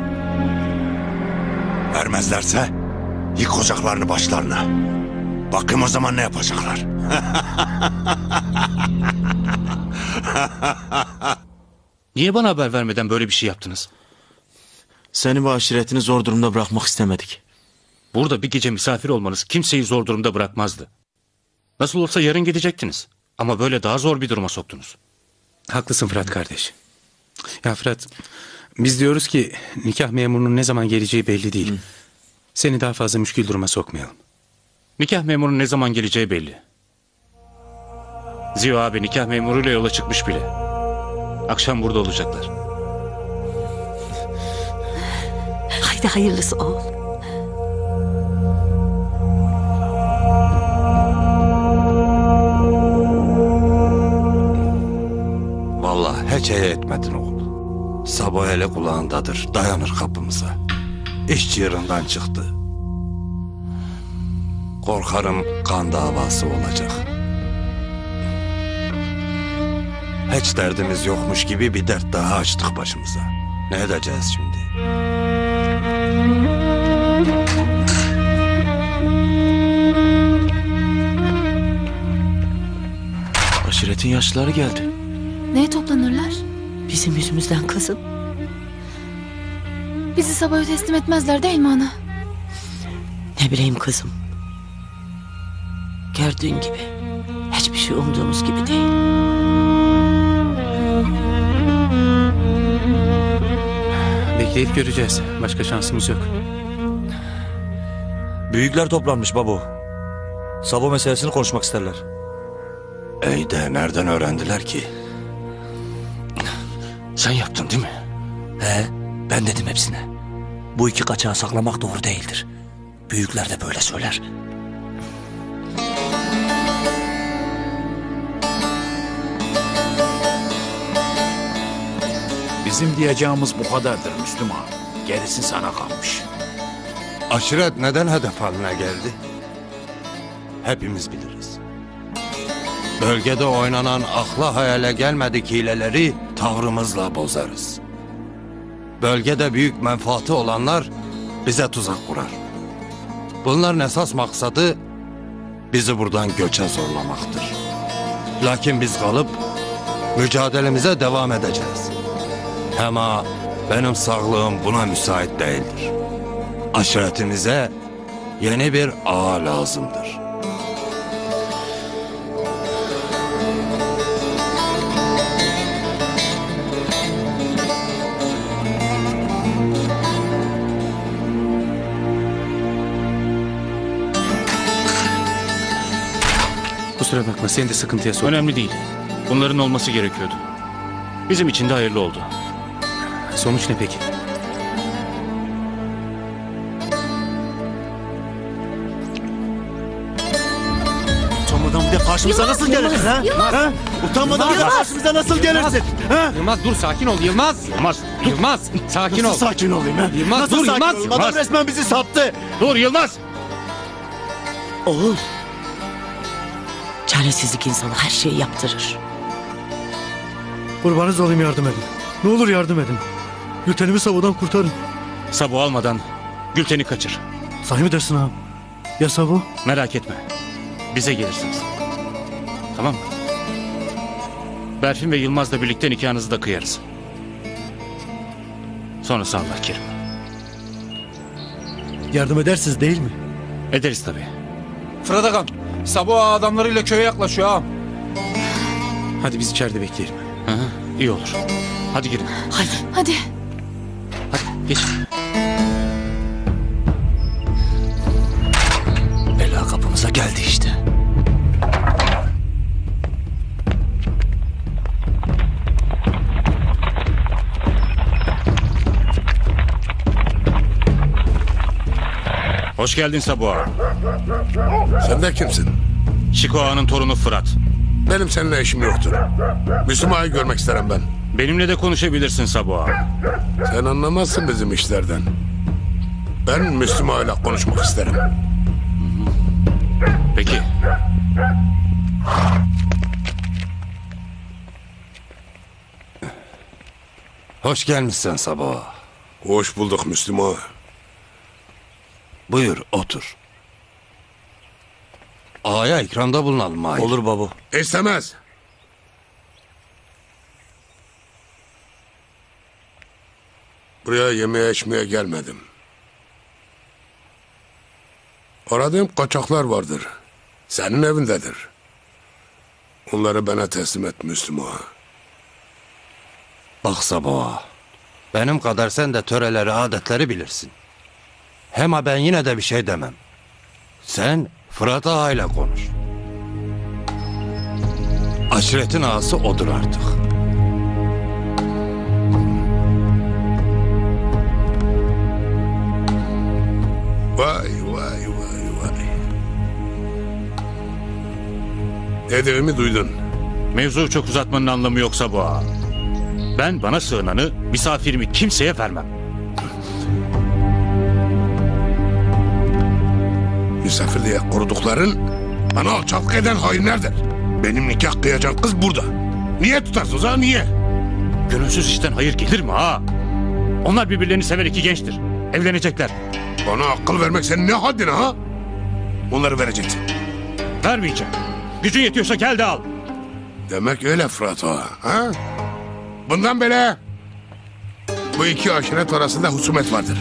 Vermezlerse yık ocaklarını başlarına. Bakayım o zaman ne yapacaklar. Niye bana haber vermeden böyle bir şey yaptınız? Seni ve aşiretini zor durumda bırakmak istemedik. Burada bir gece misafir olmanız kimseyi zor durumda bırakmazdı. Nasıl olsa yarın gidecektiniz. Ama böyle daha zor bir duruma soktunuz. Haklısın Fırat kardeş. Ya Fırat, biz diyoruz ki nikah memurunun ne zaman geleceği belli değil. Hı. Seni daha fazla müşkül duruma sokmayalım. Nikah memurunun ne zaman geleceği belli. Ziya abi nikah memuruyla yola çıkmış bile. Akşam burada olacaklar. Haydi hayırlısı oğul. Vallahi hiç iyi etmedin oğul. Sabah ele kulağındadır. Dayanır kapımıza. İş yerinden çıktı. Korkarım kan davası olacak. Hiç derdimiz yokmuş gibi bir dert daha açtık başımıza. Ne edeceğiz şimdi? Aşiretin yaşlıları geldi. Neye toplanırlar? Bizim yüzümüzden kızım. Bizi Sabah'a teslim etmezler değil mi ana? Ne bileyim kızım. Gördüğün gibi hiçbir şey umduğumuz gibi değil. Bekleyip göreceğiz. Başka şansımız yok. Büyükler toplanmış babo. Sabo meselesini konuşmak isterler. İyi de nereden öğrendiler ki? Sen yaptın değil mi? He, ben dedim hepsine. Bu iki kaçağı saklamak doğru değildir. Büyükler de böyle söyler. Bizim diyeceğimiz bu kadardır Müslüman. Gerisi sana kalmış. Aşiret neden hedef haline geldi? Hepimiz biliriz. Bölgede oynanan akla hayale gelmedik hileleri tavrımızla bozarız. Bölgede büyük menfaati olanlar bize tuzak kurar. Bunların esas maksadı bizi buradan göçe zorlamaktır. Lakin biz kalıp mücadelemize devam edeceğiz. Ama benim sağlığım buna müsait değildir. Aşiretimize yeni bir ağa lazımdır. Kusura bakma, seni de sıkıntıya soktum. Önemli değil. Bunların olması gerekiyordu. Bizim için de hayırlı oldu. Sonuç ne peki? Utanmadan bir de karşımıza Yılmaz, nasıl Yılmaz, gelirsin ha? Yılmaz. ha? Utanmadan bir de Yılmaz. karşımıza nasıl gelirsin? Ha? Yılmaz dur, sakin ol Yılmaz. Yılmaz. Yılmaz sakin ol. Nasıl sakin olayım ha? Yılmaz nasıl dur sakin Yılmaz. olayım? Adam resmen bizi sattı. Dur Yılmaz. Oğul. Çaresizlik insana her şeyi yaptırır. Kurbanınız olayım, yardım edin. Ne olur yardım edin. Gültenimi Sabo'dan kurtarın. Sabo almadan Gülten'i kaçır. Sahi mi dersin ağam? Ya Sabo? Merak etme. Bize gelirsiniz. Tamam mı? Berfin ve Yılmaz'la birlikte nikahınızı da kıyarız. Sonrası Allah kerim. Yardım edersiniz değil mi? Ederiz tabii. Fırat Ağam, Sabah adamlarıyla köye yaklaşıyor ağam. Hadi biz içeride bekleyelim. Hı hı, iyi olur. Hadi girin. Hadi. Hadi. Hadi geç. Bela kapımıza geldi işte. Hoş geldin Sabo Ağa. Sen de kimsin? Şiko Ağa'nın torunu Fırat. Benim seninle işim yoktur. Müslüm Ağa'yı görmek isterim ben. Benimle de konuşabilirsin Sabo Ağa. Sen anlamazsın bizim işlerden. Ben Müslüm Ağa'yla konuşmak isterim. Peki. Hoş gelmişsin Sabah. Hoş bulduk Müslüm Ağa. Buyur otur. Ağaya ikramda bulunalım Mahir. Olur babu. İstemez. Buraya yemeğe içmeye gelmedim. Aradığım kaçaklar vardır. Senin evindedir. Onları bana teslim et Müslüm Ağa. Bak Sabah, benim kadar sen de töreleri, adetleri bilirsin. Hem ben yine de bir şey demem. Sen Fırat Ağa'yla konuş. Aşiretin ağası odur artık. Vay vay vay vay. Dediğimi duydun. Mevzuyu çok uzatmanın anlamı yoksa bu ağa. Ben bana sığınanı, misafirimi kimseye vermem. Misafirliğe korudukların bana alçaklık eden hainlerdir. Benim nikah kıyacağım kız burada. Niye tutarsınız ha niye? Gönülsüz işten hayır gelir mi ha? Onlar birbirlerini sever iki gençtir. Evlenecekler. Bana akıl vermek senin ne haddine ha? Onları vereceksin. Vermeyeceğim. Gücün yetiyorsa gel de al. Demek öyle Fırat Ağa, ha? Bundan beri bu iki aşiret arasında husumet vardır.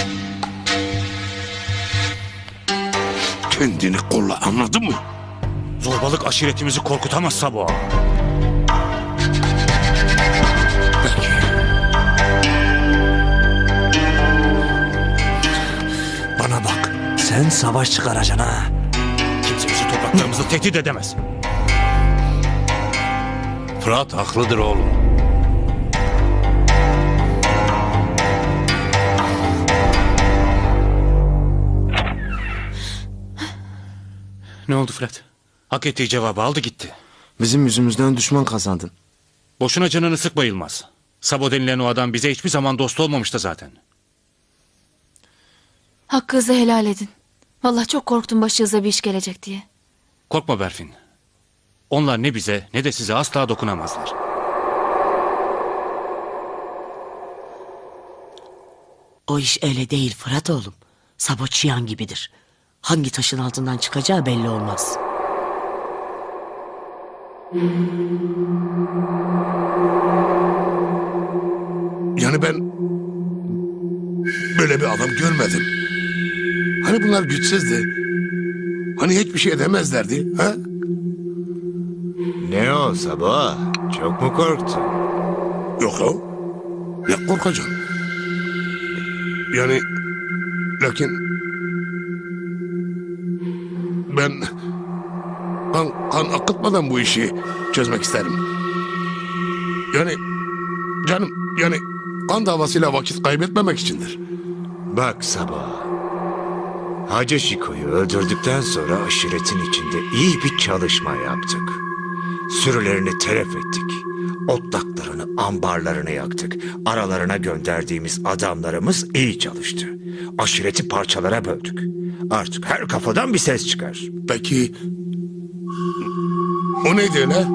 Kendini kolla, anladın mı? Zorbalık aşiretimizi korkutamazsa bu ağa. Bana bak, sen savaş çıkaracaksın ha. Kimse bizi topraklarımızı tehdit edemez. Fırat haklıdır oğlum. Ne oldu Fırat? Hak ettiği cevabı aldı gitti. Bizim yüzümüzden düşman kazandın. Boşuna canını sıkma Yılmaz. Sabo denilen o adam bize hiçbir zaman dost olmamıştı zaten. Hakkınızı helal edin. Vallahi çok korktum başınıza bir iş gelecek diye. Korkma Berfin. Onlar ne bize ne de size asla dokunamazlar. O iş öyle değil Fırat oğlum. Sabo çıyan gibidir. Hangi taşın altından çıkacağı belli olmaz. Yani ben böyle bir adam görmedim. Hani bunlar güçsüzdü. Hani hiçbir şey edemezlerdi, ha? Ne o Sabah? Çok mu korktun? Yok ya. Ya korkacağım. Yani lakin ben kan, kan akıtmadan bu işi çözmek isterim. Yani canım yani kan davasıyla vakit kaybetmemek içindir. Bak Sabah. Hacı Şiko'yu öldürdükten sonra aşiretin içinde iyi bir çalışma yaptık. Sürülerini telef ettik. Otlaklarını, ambarlarını yaktık. Aralarına gönderdiğimiz adamlarımız iyi çalıştı. Aşireti parçalara böldük. Artık her kafadan bir ses çıkar. Peki o neydi öyle?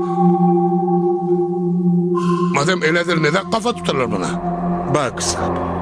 Madem öyledir neden kafa tutarlar bana? Bak Sabah.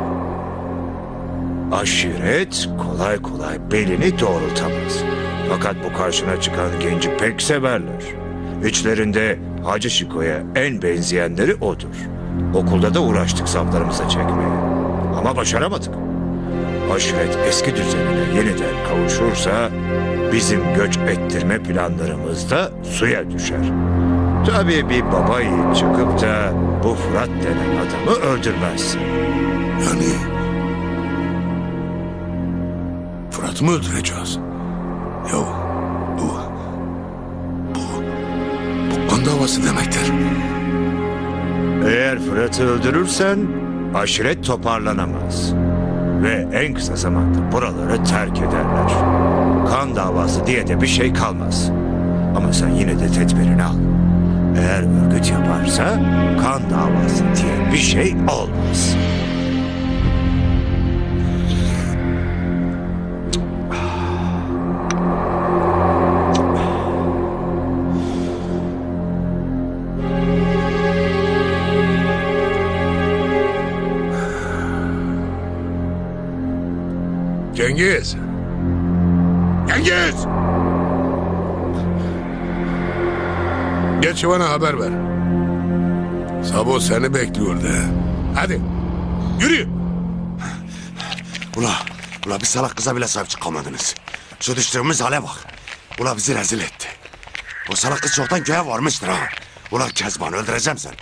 Aşiret kolay kolay belini doğrultamaz. Fakat bu karşına çıkan genci pek severler. İçlerinde Hacı Şiko'ya en benzeyenleri odur. Okulda da uğraştık saflarımıza çekmeye. Ama başaramadık. Aşiret eski düzenine yeniden kavuşursa bizim göç ettirme planlarımız da suya düşer. Tabii bir baba yiğit çıkıp da bu Fırat denen adamı öldürmez. Yani Fırat'ı mı öldüreceğiz? Ya bu bu bu kan davası demektir. Eğer Fırat'ı öldürürsen aşiret toparlanamaz. Ve en kısa zamanda buraları terk ederler. Kan davası diye de bir şey kalmaz. Ama sen yine de tedbirini al. Eğer örgüt yaparsa kan davası diye bir şey olmaz. Cengiz! Cengiz! Geç bana haber ver. Sabo seni bekliyor de. Hadi yürü. Ula, ula bir salak kıza bile sahip çıkamadınız. Şu düştüğümüz hale bak. Ula bizi rezil etti. O salak kız çoktan köye varmıştır ha. Ula Kezban öldüreceğim seni.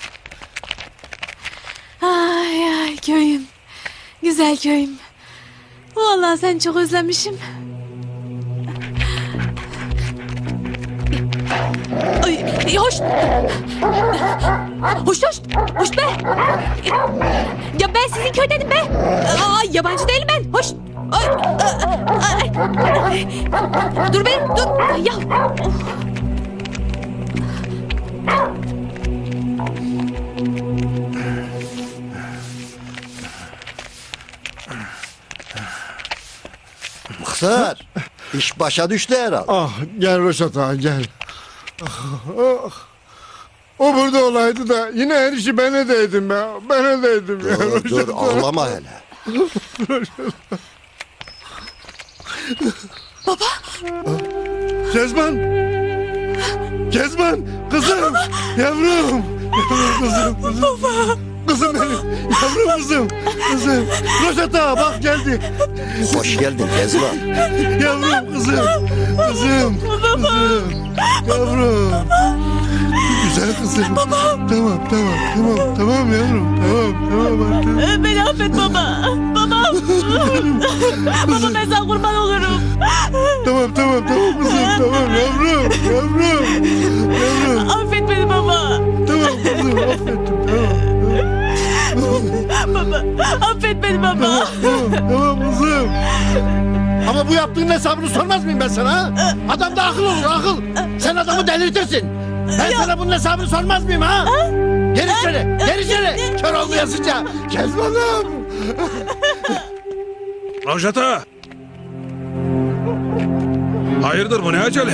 Ay ay köyüm. Güzel köyüm. Vallahi seni çok özlemişim. Ay, hoş. Hoş hoş. Hoş be. Ya ben sizin köydenim be. Ay, yabancı değilim ben. Hoş. Ay, ay, ay. Dur be. Dur. Ya. Of. Muhtar, iş başa düştü herhalde. Ah, gel Reşat ağa gel. Ah, o burada olaydı da yine her işi ben edeydim ya. Ben edeydim ya. Dur dur Reşat ağa. ağlama hele. Baba. Kezban. Kezban. Kızım. Yavrum. Yavrum kızım. kızım. Baba. Kızım benim. Yavrum kızım. Kızım. Reşat ağa bak geldi. Hoş geldin Kezban. Yavrum kızım. Kızım. Kızım. Yavrum. Güzel kızım. Baba. Tamam tamam tamam tamam yavrum. Tamam tamam artık. Beni affet baba. Babam. Baba ben sana kurban olurum. Tamam tamam tamam kızım tamam yavrum. Yavrum. Yavrum. Affet beni baba. Tamam kızım affettim tamam. Baba affet beni baba. Tamam tamam, tamam kızım. Ama bu yaptığın hesabını sormaz mıyım ben sana ha? Adam da akıl olur akıl. Sen adamı delirtirsin. Ben sana bunun hesabını sormaz mıyım ha? Gel içeri, gel içeri. Kör olmayasıca. Kezbanım. Rojata! Hayırdır bu ne acele?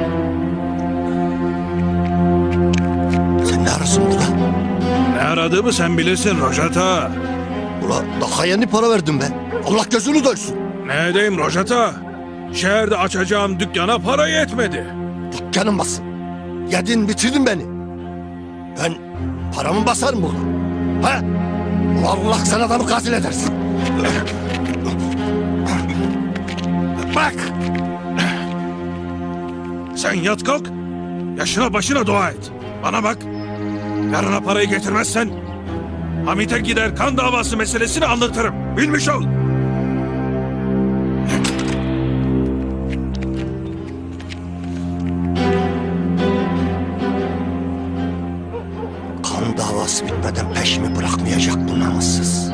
Sen ne arasın burada? Ne aradığımı sen bilirsin Rojata. Ula daha yeni para verdim ben. Allah gözünü doysun. Ne edeyim Rojata? Şehirde açacağım dükkana para yetmedi. Dükkanım basın. Yedin bitirdin beni. Ben paramı basarım burada. Ha? Allah sen adamı katil edersin. Bak! Sen yat kalk, yaşına başına dua et. Bana bak, yarına parayı getirmezsen Hamit'e gider kan davası meselesini anlatırım. Bilmiş ol. Kan davası bitmeden peşimi bırakmayacak bu namussuz.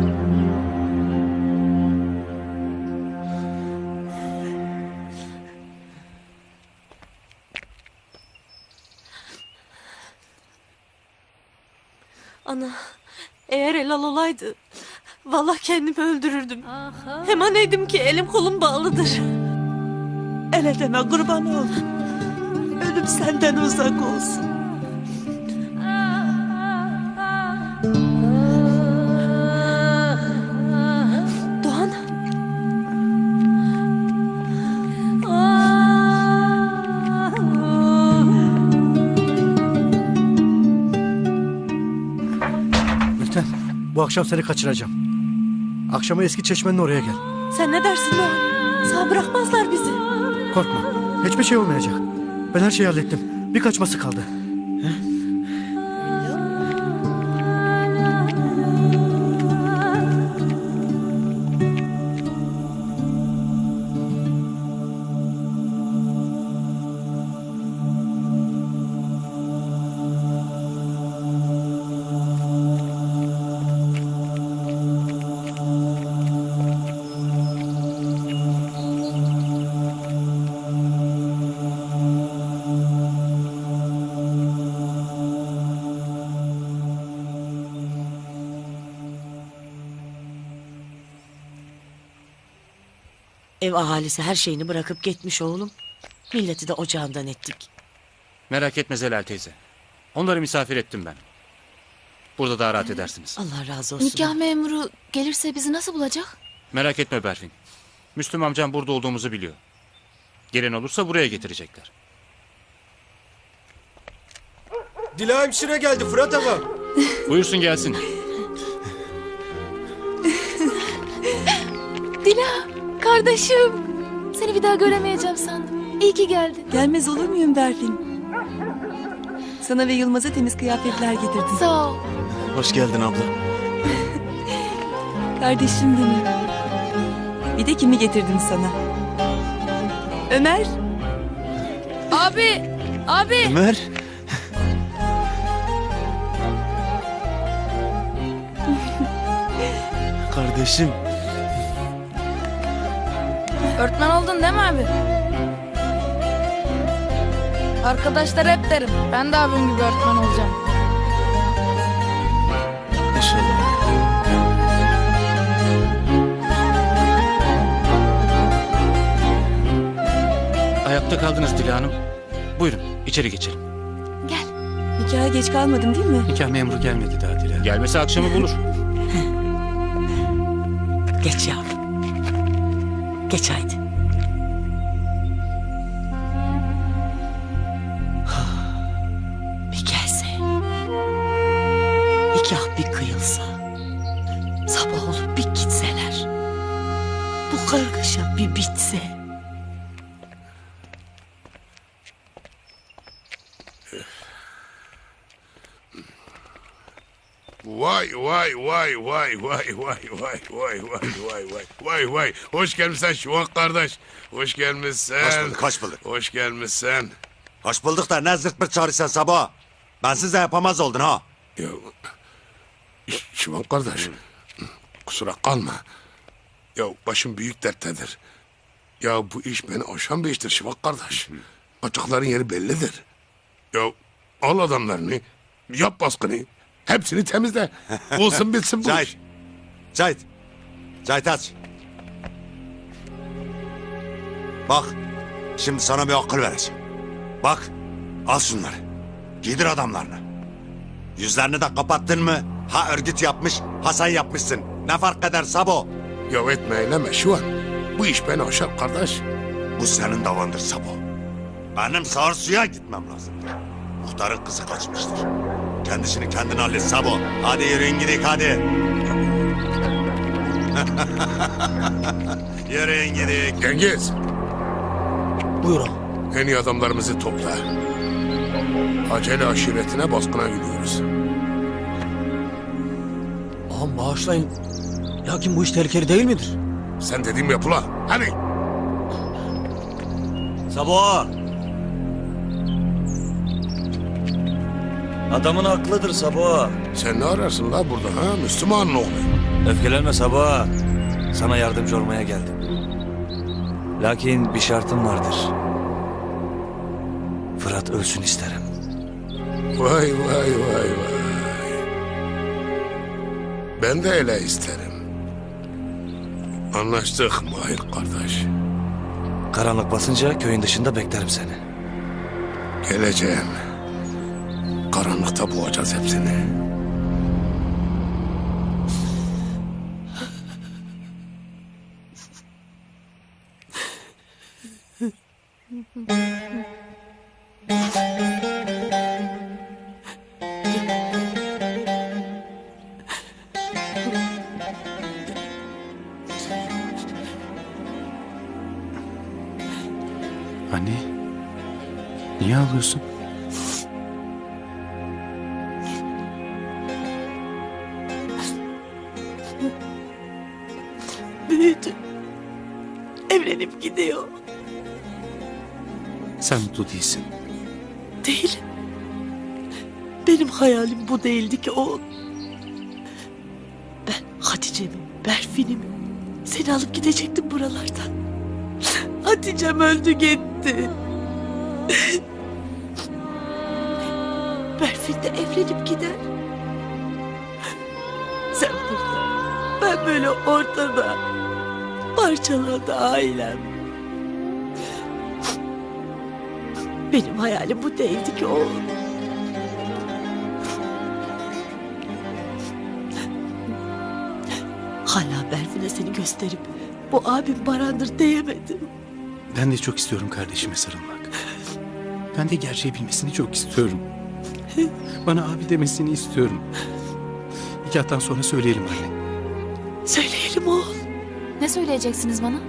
Ana, eğer Elal olaydı, vallahi kendimi öldürürdüm. Hem aneydim ki elim kolum bağlıdır. Ele deme kurban ol. Ölüm senden uzak olsun. Doğan. Bu akşam seni kaçıracağım. Akşama eski çeşmenin oraya gel. Sen ne dersin Doğan? Sağ bırakmazlar bizi. Korkma. Hiçbir şey olmayacak. Ben her şeyi hallettim. Bir kaçması kaldı. Ev ahalisi her şeyini bırakıp gitmiş oğlum. Milleti de ocağından ettik. Merak etme Zelal teyze. Onları misafir ettim ben. Burada daha rahat edersiniz. Allah razı olsun. Nikah memuru gelirse bizi nasıl bulacak? Merak etme Berfin. Müslüm amcam burada olduğumuzu biliyor. Gelen olursa buraya getirecekler. Dila hemşire geldi Fırat Ağa. Buyursun gelsin. Dila, kardeşim. Seni bir daha göremeyeceğim sandım. İyi ki geldin. Gelmez olur muyum Berfin? Sana ve Yılmaz'a temiz kıyafetler getirdim. Sağ ol. Hoş geldin abla. Kardeşim benim. Bir de kimi getirdim sana? Ömer. Abi, abi. Ömer. Kardeşim. Öğretmen oldun değil mi abi? Arkadaşlar hep derim. Ben de abim gibi öğretmen olacağım. İnşallah. Ayakta kaldınız Dila Hanım. Buyurun içeri geçelim. Nikaha geç kalmadım değil mi? Nikah memuru gelmedi daha Dila. Gelmesi akşamı bulur. Geç yavrum. Geç haydi. Bir gelse. Nikah bir kıyılsa. Sabah olup bir gitseler. Bu kargaşa bir bitse. Vay vay vay vay vay vay vay vay vay vay vay vay vay. Hoş gelmişsin Şuvat kardeş. Hoş gelmişsin. Hoş bulduk, hoş bulduk. Hoş gelmişsin. Hoş bulduk da ne zırt pırt çağırırsan sabah. Bensiz de yapamaz oldun ha. Ya, Şuvat kardeş. Kusura kalma. Ya başım büyük derttedir. Ya bu iş beni aşan bir iştir Şuvat kardeş. Kaçakların yeri bellidir. Ya al adamlarını. Yap baskını. Hepsini temizle. Olsun bitsin bu Cahit. iş. Cahit. Cahit aç. Bak. Şimdi sana bir akıl vereceğim. Bak. Al şunları. Giydir adamlarını. Yüzlerini de kapattın mı? Ha örgüt yapmış, ha sen yapmışsın. Ne fark eder Sabo? Ya etme eyleme şu an. Bu iş beni aşar kardeş. Bu senin davandır Sabo. Benim sağır suya gitmem lazım. Muhtarın kızı kaçmıştır. Kendisini kendin hallet Sabo. Hadi yürüyün gidik hadi. Yürüyün gidik. Cengiz. Buyur ağam. En iyi adamlarımızı topla. Acele aşiretine baskına gidiyoruz. Ağam bağışlayın. Lakin bu iş tehlikeli değil midir? Sen dediğimi yap ula. Hadi. Sabah. Adamın haklıdır Sabah. Sen ne ararsın la burada ha? Müslümanın oğlu. Öfkelenme Sabah. Sana yardımcı olmaya geldim. Lakin bir şartım vardır. Fırat ölsün isterim. Vay vay vay vay. Ben de öyle isterim. Anlaştık Mahir kardeş. Karanlık basınca köyün dışında beklerim seni. Geleceğim. Karanlıkta boğacağız hepsini. Niye ağlıyorsun? Büyüdü. Evlenip gidiyor. Sen mutlu değilsin. Değilim. Benim hayalim bu değildi ki oğul. Ben Hatice'mi, Berfin'imi seni alıp gidecektim buralardan. Hatice'm öldü gitti. Berfin de evlenip gider. Sen burada, ben böyle ortada, parçalandı ailem. Benim hayalim bu değildi ki oğlum. Hala Berfin'e seni gösterip bu abim Baran'dır diyemedim. Ben de çok istiyorum kardeşime sarılmak. Ben de gerçeği bilmesini çok istiyorum. Bana abi demesini istiyorum. Nikahtan sonra söyleyelim anne. Söyleyelim oğul. Ne söyleyeceksiniz bana?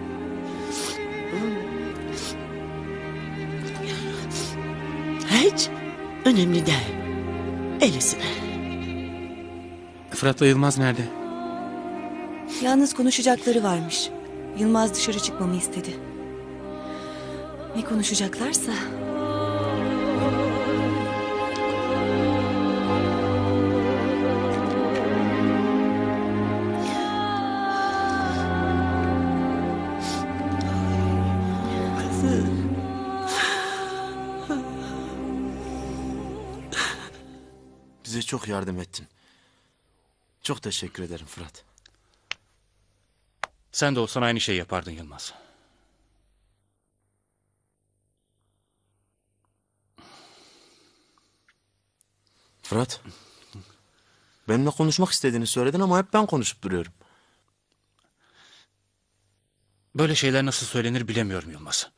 Hiç önemli değil. Öylesine. Fırat'la Yılmaz nerede? Yalnız konuşacakları varmış. Yılmaz dışarı çıkmamı istedi. Ne konuşacaklarsa. Bize çok yardım ettin. Çok teşekkür ederim Fırat. Sen de olsan aynı şeyi yapardın Yılmaz. Fırat. Benimle konuşmak istediğini söyledin ama hep ben konuşup duruyorum. Böyle şeyler nasıl söylenir bilemiyorum Yılmaz.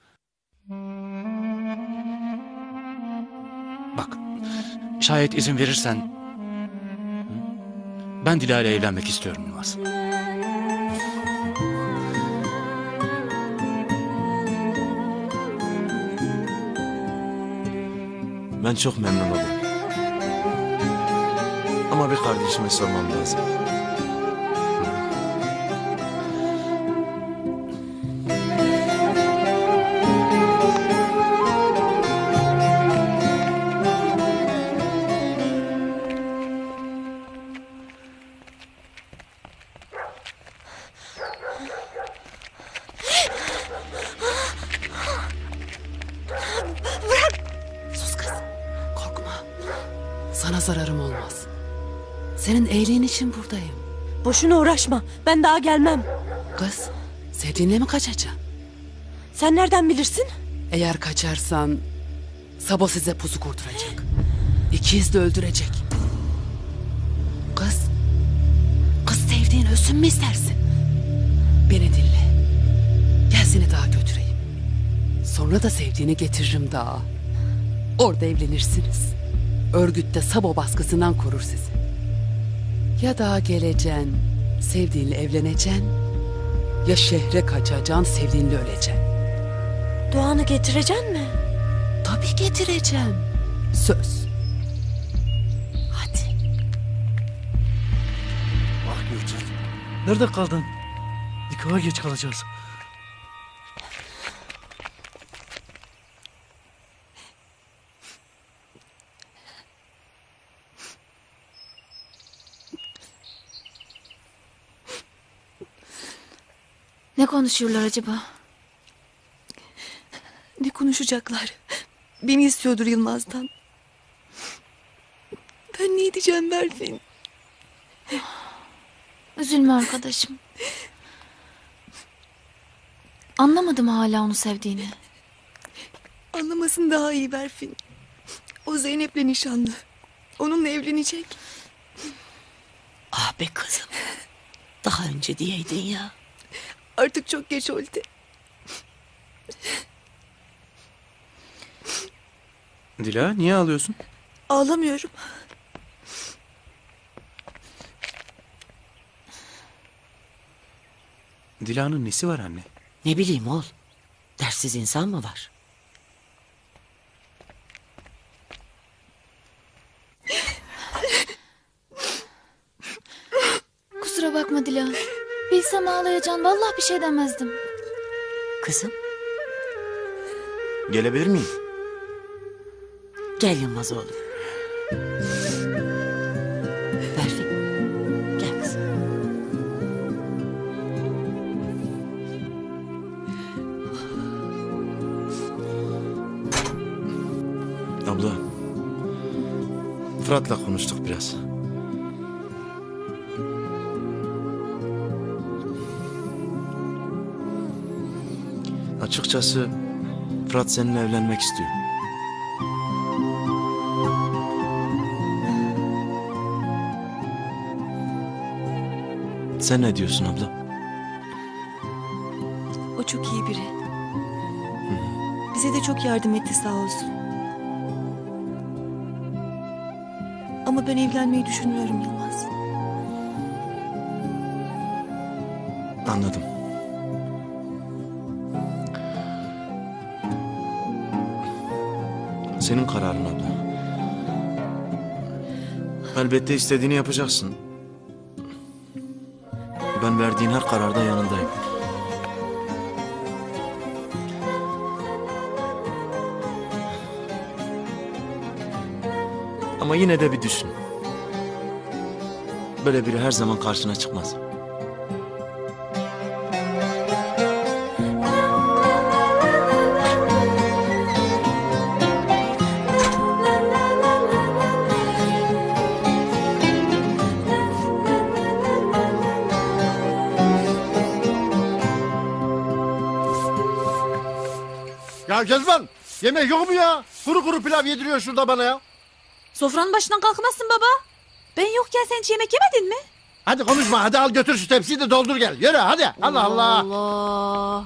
Bak, şayet izin verirsen ben Dila ile evlenmek istiyorum Yılmaz. Ben çok memnun oldum. Ama bir kardeşime sormam lazım. Sus kız. Korkma. Sana zararım olmaz. Senin iyiliğin için buradayım. Boşuna uğraşma. Ben daha gelmem. Kız, sevdiğinle mi kaçacaksın? Sen nereden bilirsin? Eğer kaçarsan Sabo size pusu kurduracak. İkiz de öldürecek. Kız, kız sevdiğin ölsün mü istersin? Beni dinle. Gel seni dağa götüreyim. Sonra da sevdiğini getiririm dağa. Orada evlenirsiniz. Örgüt de Sabo baskısından korur sizi. Ya dağa geleceksin, sevdiğinle evleneceksin. Ya şehre kaçacaksın, sevdiğinle öleceksin. Doğan'ı getireceksin mi? Tabii getireceğim. Söz. Ah Gülçin. Nerede kaldın? Nikaha geç kalacağız. Ne konuşuyorlar acaba? Ne konuşacaklar? Beni istiyordur Yılmaz'dan. Ben ne diyeceğim Berfin? Üzülme arkadaşım. Anlamadım hala onu sevdiğini. Anlamasın daha iyi Berfin. O Zeynep'le nişanlı. Onunla evlenecek. Ah be kızım. Daha önce diyeydin ya. Artık çok geç oldu. Dila niye ağlıyorsun? Ağlamıyorum. Dila'nın nesi var anne? Ne bileyim oğul. Derssiz insan mı var? bakma Dilan. Bilsem ağlayacaksın. Vallahi bir şey demezdim. Kızım. Gelebilir miyim? Gel Yılmaz oğlum. Berfin. Gel kızım. Abla. Fırat'la konuştuk biraz. Açıkçası Fırat seninle evlenmek istiyor. Sen ne diyorsun abla? O çok iyi biri. Bize de çok yardım etti sağ olsun. Ama ben evlenmeyi düşünmüyorum Yılmaz. Anladım. Senin kararın abla. Elbette istediğini yapacaksın. Ben verdiğin her kararda yanındayım. Ama yine de bir düşün. Böyle biri her zaman karşına çıkmaz. Ya Kezban, yemek yok mu ya? Kuru kuru pilav yediriyor şurada bana ya. Sofranın başından kalkmazsın baba. Ben yokken sen hiç yemek yemedin mi? Hadi konuşma, hadi al götür şu tepsiyi de doldur gel. Yürü hadi, Allah Allah. Allah.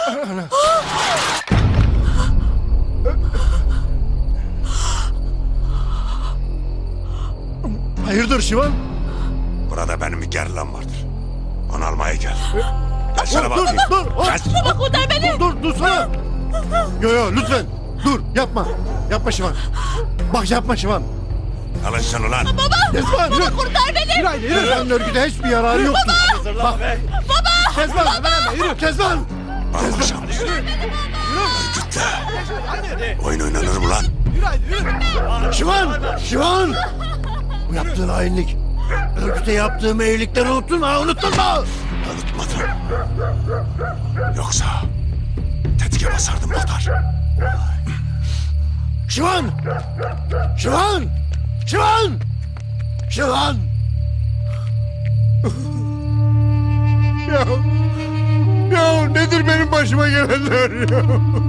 Hayırdır Şivan? Burada benim bir gerlam vardır. Onu almaya gel. Gel Dur, sana dur, bakayım. dur, dur. Gel. Baba kurtar beni. Dur, dur, dursana. Yo, yo, lütfen. Dur, yapma. Yapma Şivan. Bak yapma Şivan. Alın şunu lan. Baba. Kezban, Baba yürü. kurtar beni. Yürü haydi, yürü. Senin örgüde hiçbir yararı yoktur. Baba. Bak. Baba. Kezban, baba. Yürü, Kezban. Kezban. Örgütle. Oyun oynanır mı lan? Şivan, Şivan. Bu yaptığın hainlik. Örgüte yaptığım iyilikleri unuttun mu? Unuttun mu? Unutmadım. Yoksa tetike basardım Muhtar. Şivan! Şivan! Şivan! Şivan! ya, ya nedir benim başıma gelenler ya?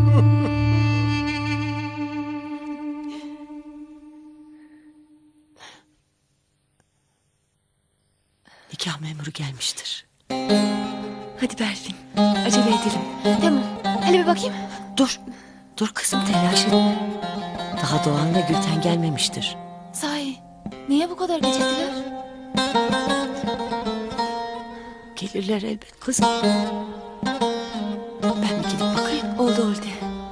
Nikah memuru gelmiştir. Hadi Berfin, acele edelim. Tamam. Hele bir bakayım. Dur, dur kızım telaş etme. Daha Doğan'la Gülten gelmemiştir. Sahi. Niye bu kadar geciktiler? Gelirler elbet kızım. Ben bir gidip bakayım. Oldu oldu.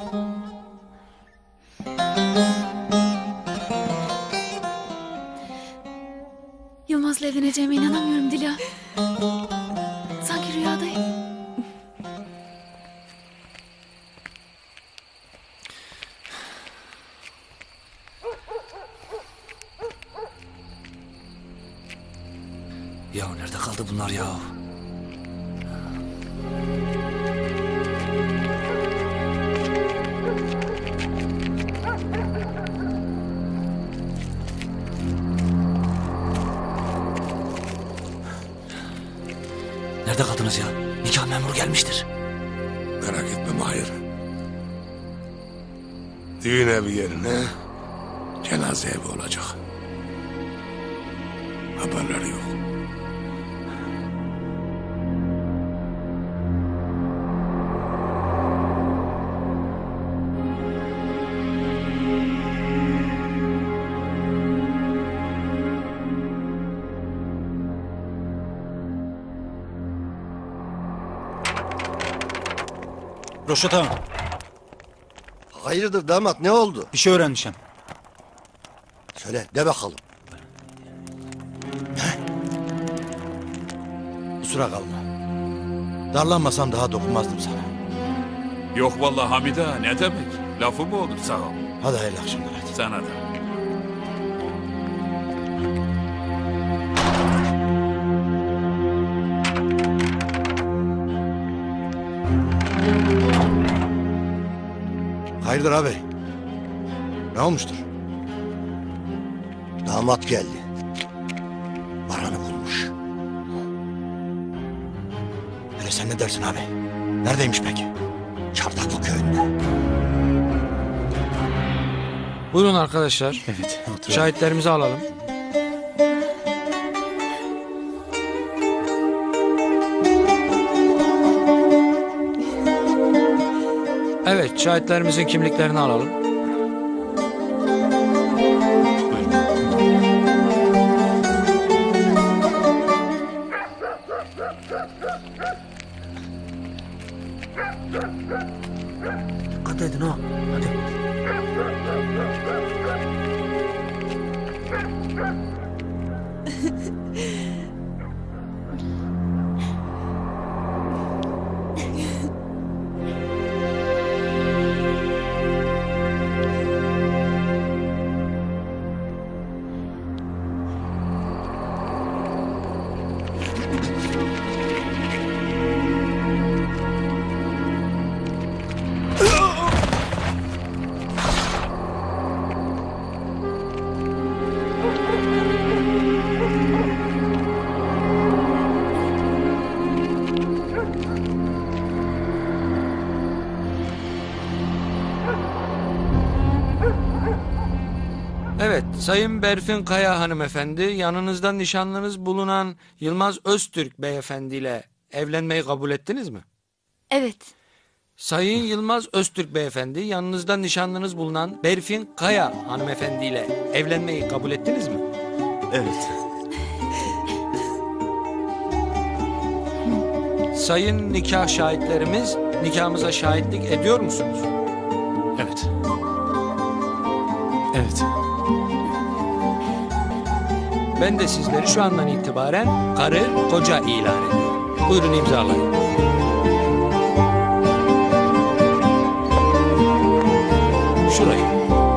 Yılmaz'la evleneceğime inanamıyorum Dila. Sanki rüyadayım. Ya nerede kaldı bunlar ya? Nerede kaldınız ya? Nikah memuru gelmiştir. Merak etme Mahir. Düğün evi yerine cenaze evi olacak. Haberleri yok. Roşat ağam. Hayırdır damat, ne oldu? Bir şey öğrenmişim. Söyle, de bakalım. kusura kalma. Darlanmasam daha dokunmazdım sana. Yok vallahi Hamide ağa, ne demek? Lafı mı olur, sağ ol. Hadi hayırlı akşamlar hadi. Sana da. Hayırdır abi? Ne olmuştur? Damat geldi. Baran'ı bulmuş. Hele sen ne dersin abi? Neredeymiş peki? Çardaklı köyünde. Buyurun arkadaşlar. Evet. Şahitlerimizi alalım. Evet, şahitlerimizin kimliklerini alalım. Dikkat edin ha. Hadi. Evet, Sayın Berfin Kaya hanımefendi, yanınızda nişanlınız bulunan Yılmaz Öztürk beyefendiyle evlenmeyi kabul ettiniz mi? Evet. Sayın Yılmaz Öztürk beyefendi, yanınızda nişanlınız bulunan Berfin Kaya hanımefendiyle evlenmeyi kabul ettiniz mi? Evet. Sayın nikah şahitlerimiz, nikahımıza şahitlik ediyor musunuz? Evet. Evet. Ben de sizleri şu andan itibaren karı koca ilan ediyorum. Buyurun imzalayın. Şurayı.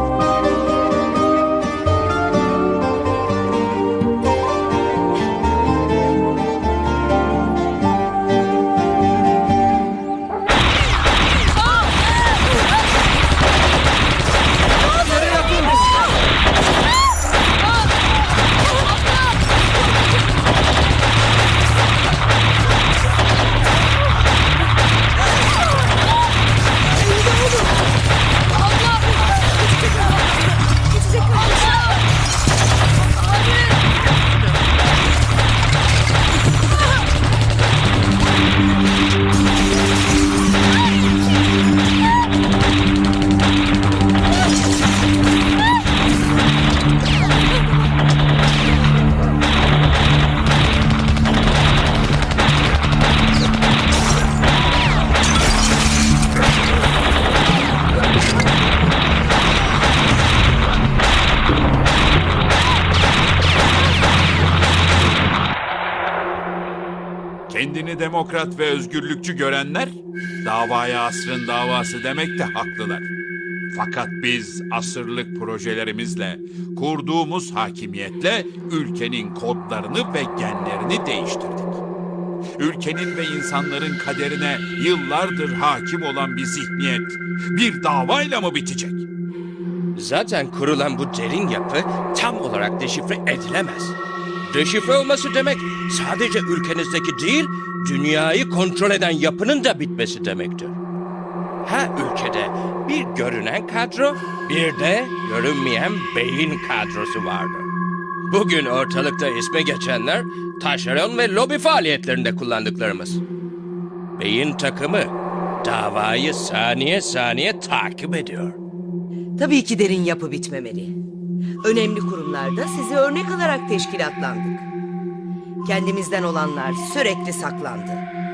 Kendini demokrat ve özgürlükçü görenler davaya asrın davası demekte haklılar. Fakat biz asırlık projelerimizle, kurduğumuz hakimiyetle ülkenin kodlarını ve genlerini değiştirdik. Ülkenin ve insanların kaderine yıllardır hakim olan bir zihniyet bir davayla mı bitecek? Zaten kurulan bu derin yapı tam olarak deşifre edilemez. Deşifre olması demek sadece ülkenizdeki değil, dünyayı kontrol eden yapının da bitmesi demektir. Her ülkede bir görünen kadro, bir de görünmeyen beyin kadrosu vardır. Bugün ortalıkta isme geçenler, taşeron ve lobi faaliyetlerinde kullandıklarımız. Beyin takımı davayı saniye saniye takip ediyor. Tabii ki derin yapı bitmemeli. Önemli kurumlarda sizi örnek alarak teşkilatlandık. Kendimizden olanlar sürekli saklandı.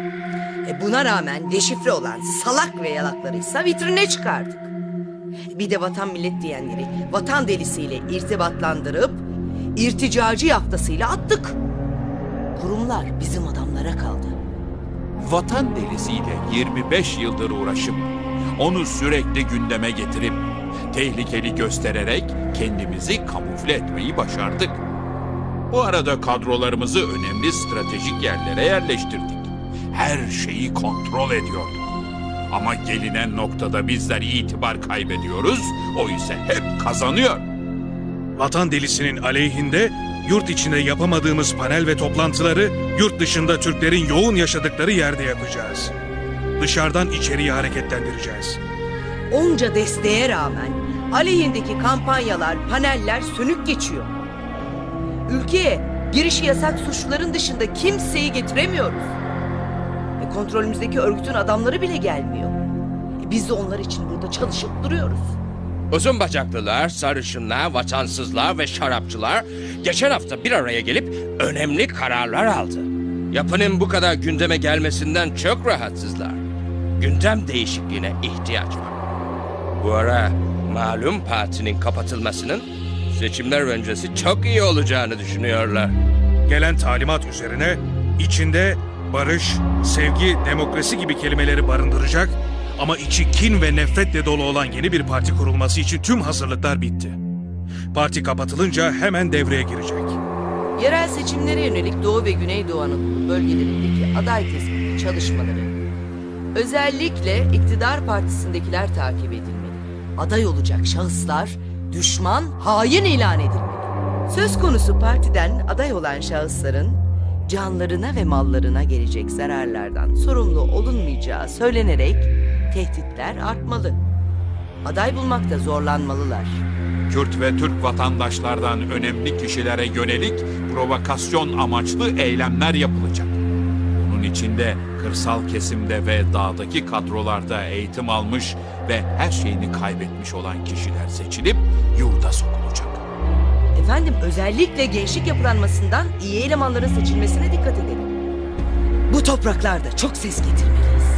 E buna rağmen deşifre olan salak ve yalaklarıysa vitrine çıkardık. Bir de vatan millet diyenleri vatan delisiyle irtibatlandırıp irticacı yaftasıyla attık. kurumlar bizim adamlara kaldı. Vatan delisiyle yirmi beş yıldır uğraşıp onu sürekli gündeme getirip tehlikeli göstererek kendimizi kamufle etmeyi başardık. Bu arada kadrolarımızı önemli stratejik yerlere yerleştirdik. Her şeyi kontrol ediyorduk. Ama gelinen noktada bizler itibar kaybediyoruz, o ise hep kazanıyor. Vatan delisinin aleyhinde yurt içinde yapamadığımız panel ve toplantıları yurt dışında Türklerin yoğun yaşadıkları yerde yapacağız. Dışarıdan içeriye hareketlendireceğiz. Onca desteğe rağmen aleyhindeki kampanyalar, paneller sönük geçiyor. Ülkeye girişi yasak suçluların dışında kimseyi getiremiyoruz. E, kontrolümüzdeki örgütün adamları bile gelmiyor. E, biz de onlar için burada çalışıp duruyoruz. Uzun bacaklılar, sarışınlar, vatansızlar ve şarapçılar geçen hafta bir araya gelip önemli kararlar aldı. Yapının bu kadar gündeme gelmesinden çok rahatsızlar. Gündem değişikliğine ihtiyaç var. Bu ara malum partinin kapatılmasının seçimler öncesi çok iyi olacağını düşünüyorlar. Gelen talimat üzerine içinde barış, sevgi, demokrasi gibi kelimeleri barındıracak ama içi kin ve nefretle dolu olan yeni bir parti kurulması için tüm hazırlıklar bitti. Parti kapatılınca hemen devreye girecek. Yerel seçimlere yönelik Doğu ve Güneydoğu Anadolu bölgelerindeki aday tespiti çalışmaları özellikle iktidar partisindekiler takip edilmeli. Aday olacak şahıslar düşman, hain ilan edilmeli. Söz konusu partiden aday olan şahısların canlarına ve mallarına gelecek zararlardan sorumlu olunmayacağı söylenerek tehditler artmalı. Aday bulmakta zorlanmalılar. Kürt ve Türk vatandaşlardan önemli kişilere yönelik provokasyon amaçlı eylemler yapılacak. Bunun içinde kırsal kesimde ve dağdaki kadrolarda eğitim almış ve her şeyini kaybetmiş olan kişiler seçilip yurda sokulacak. Efendim özellikle gençlik yapılanmasından iyi elemanların seçilmesine dikkat edelim. Bu topraklarda çok ses getirmeliyiz.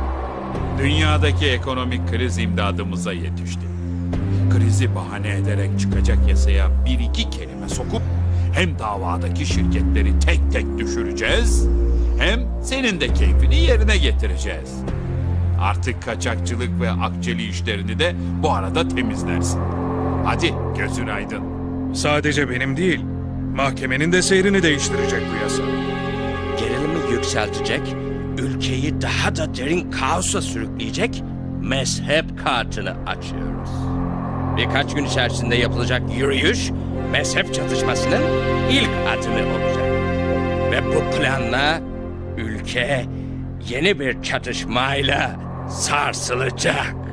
Dünyadaki ekonomik kriz imdadımıza yetişti. Krizi bahane ederek çıkacak yasaya bir iki kelime sokup hem davadaki şirketleri tek tek düşüreceğiz hem senin de keyfini yerine getireceğiz. Artık kaçakçılık ve akçeli işlerini de bu arada temizlersin. Hadi gözün aydın. Sadece benim değil, mahkemenin de seyrini değiştirecek bu yasa. Gerilimi yükseltecek, ülkeyi daha da derin kaosa sürükleyecek mezhep kartını açıyoruz. Birkaç gün içerisinde yapılacak yürüyüş, mezhep çatışmasının ilk adımı olacak. Ve bu planla ülke yeni bir çatışmayla sarsılacak.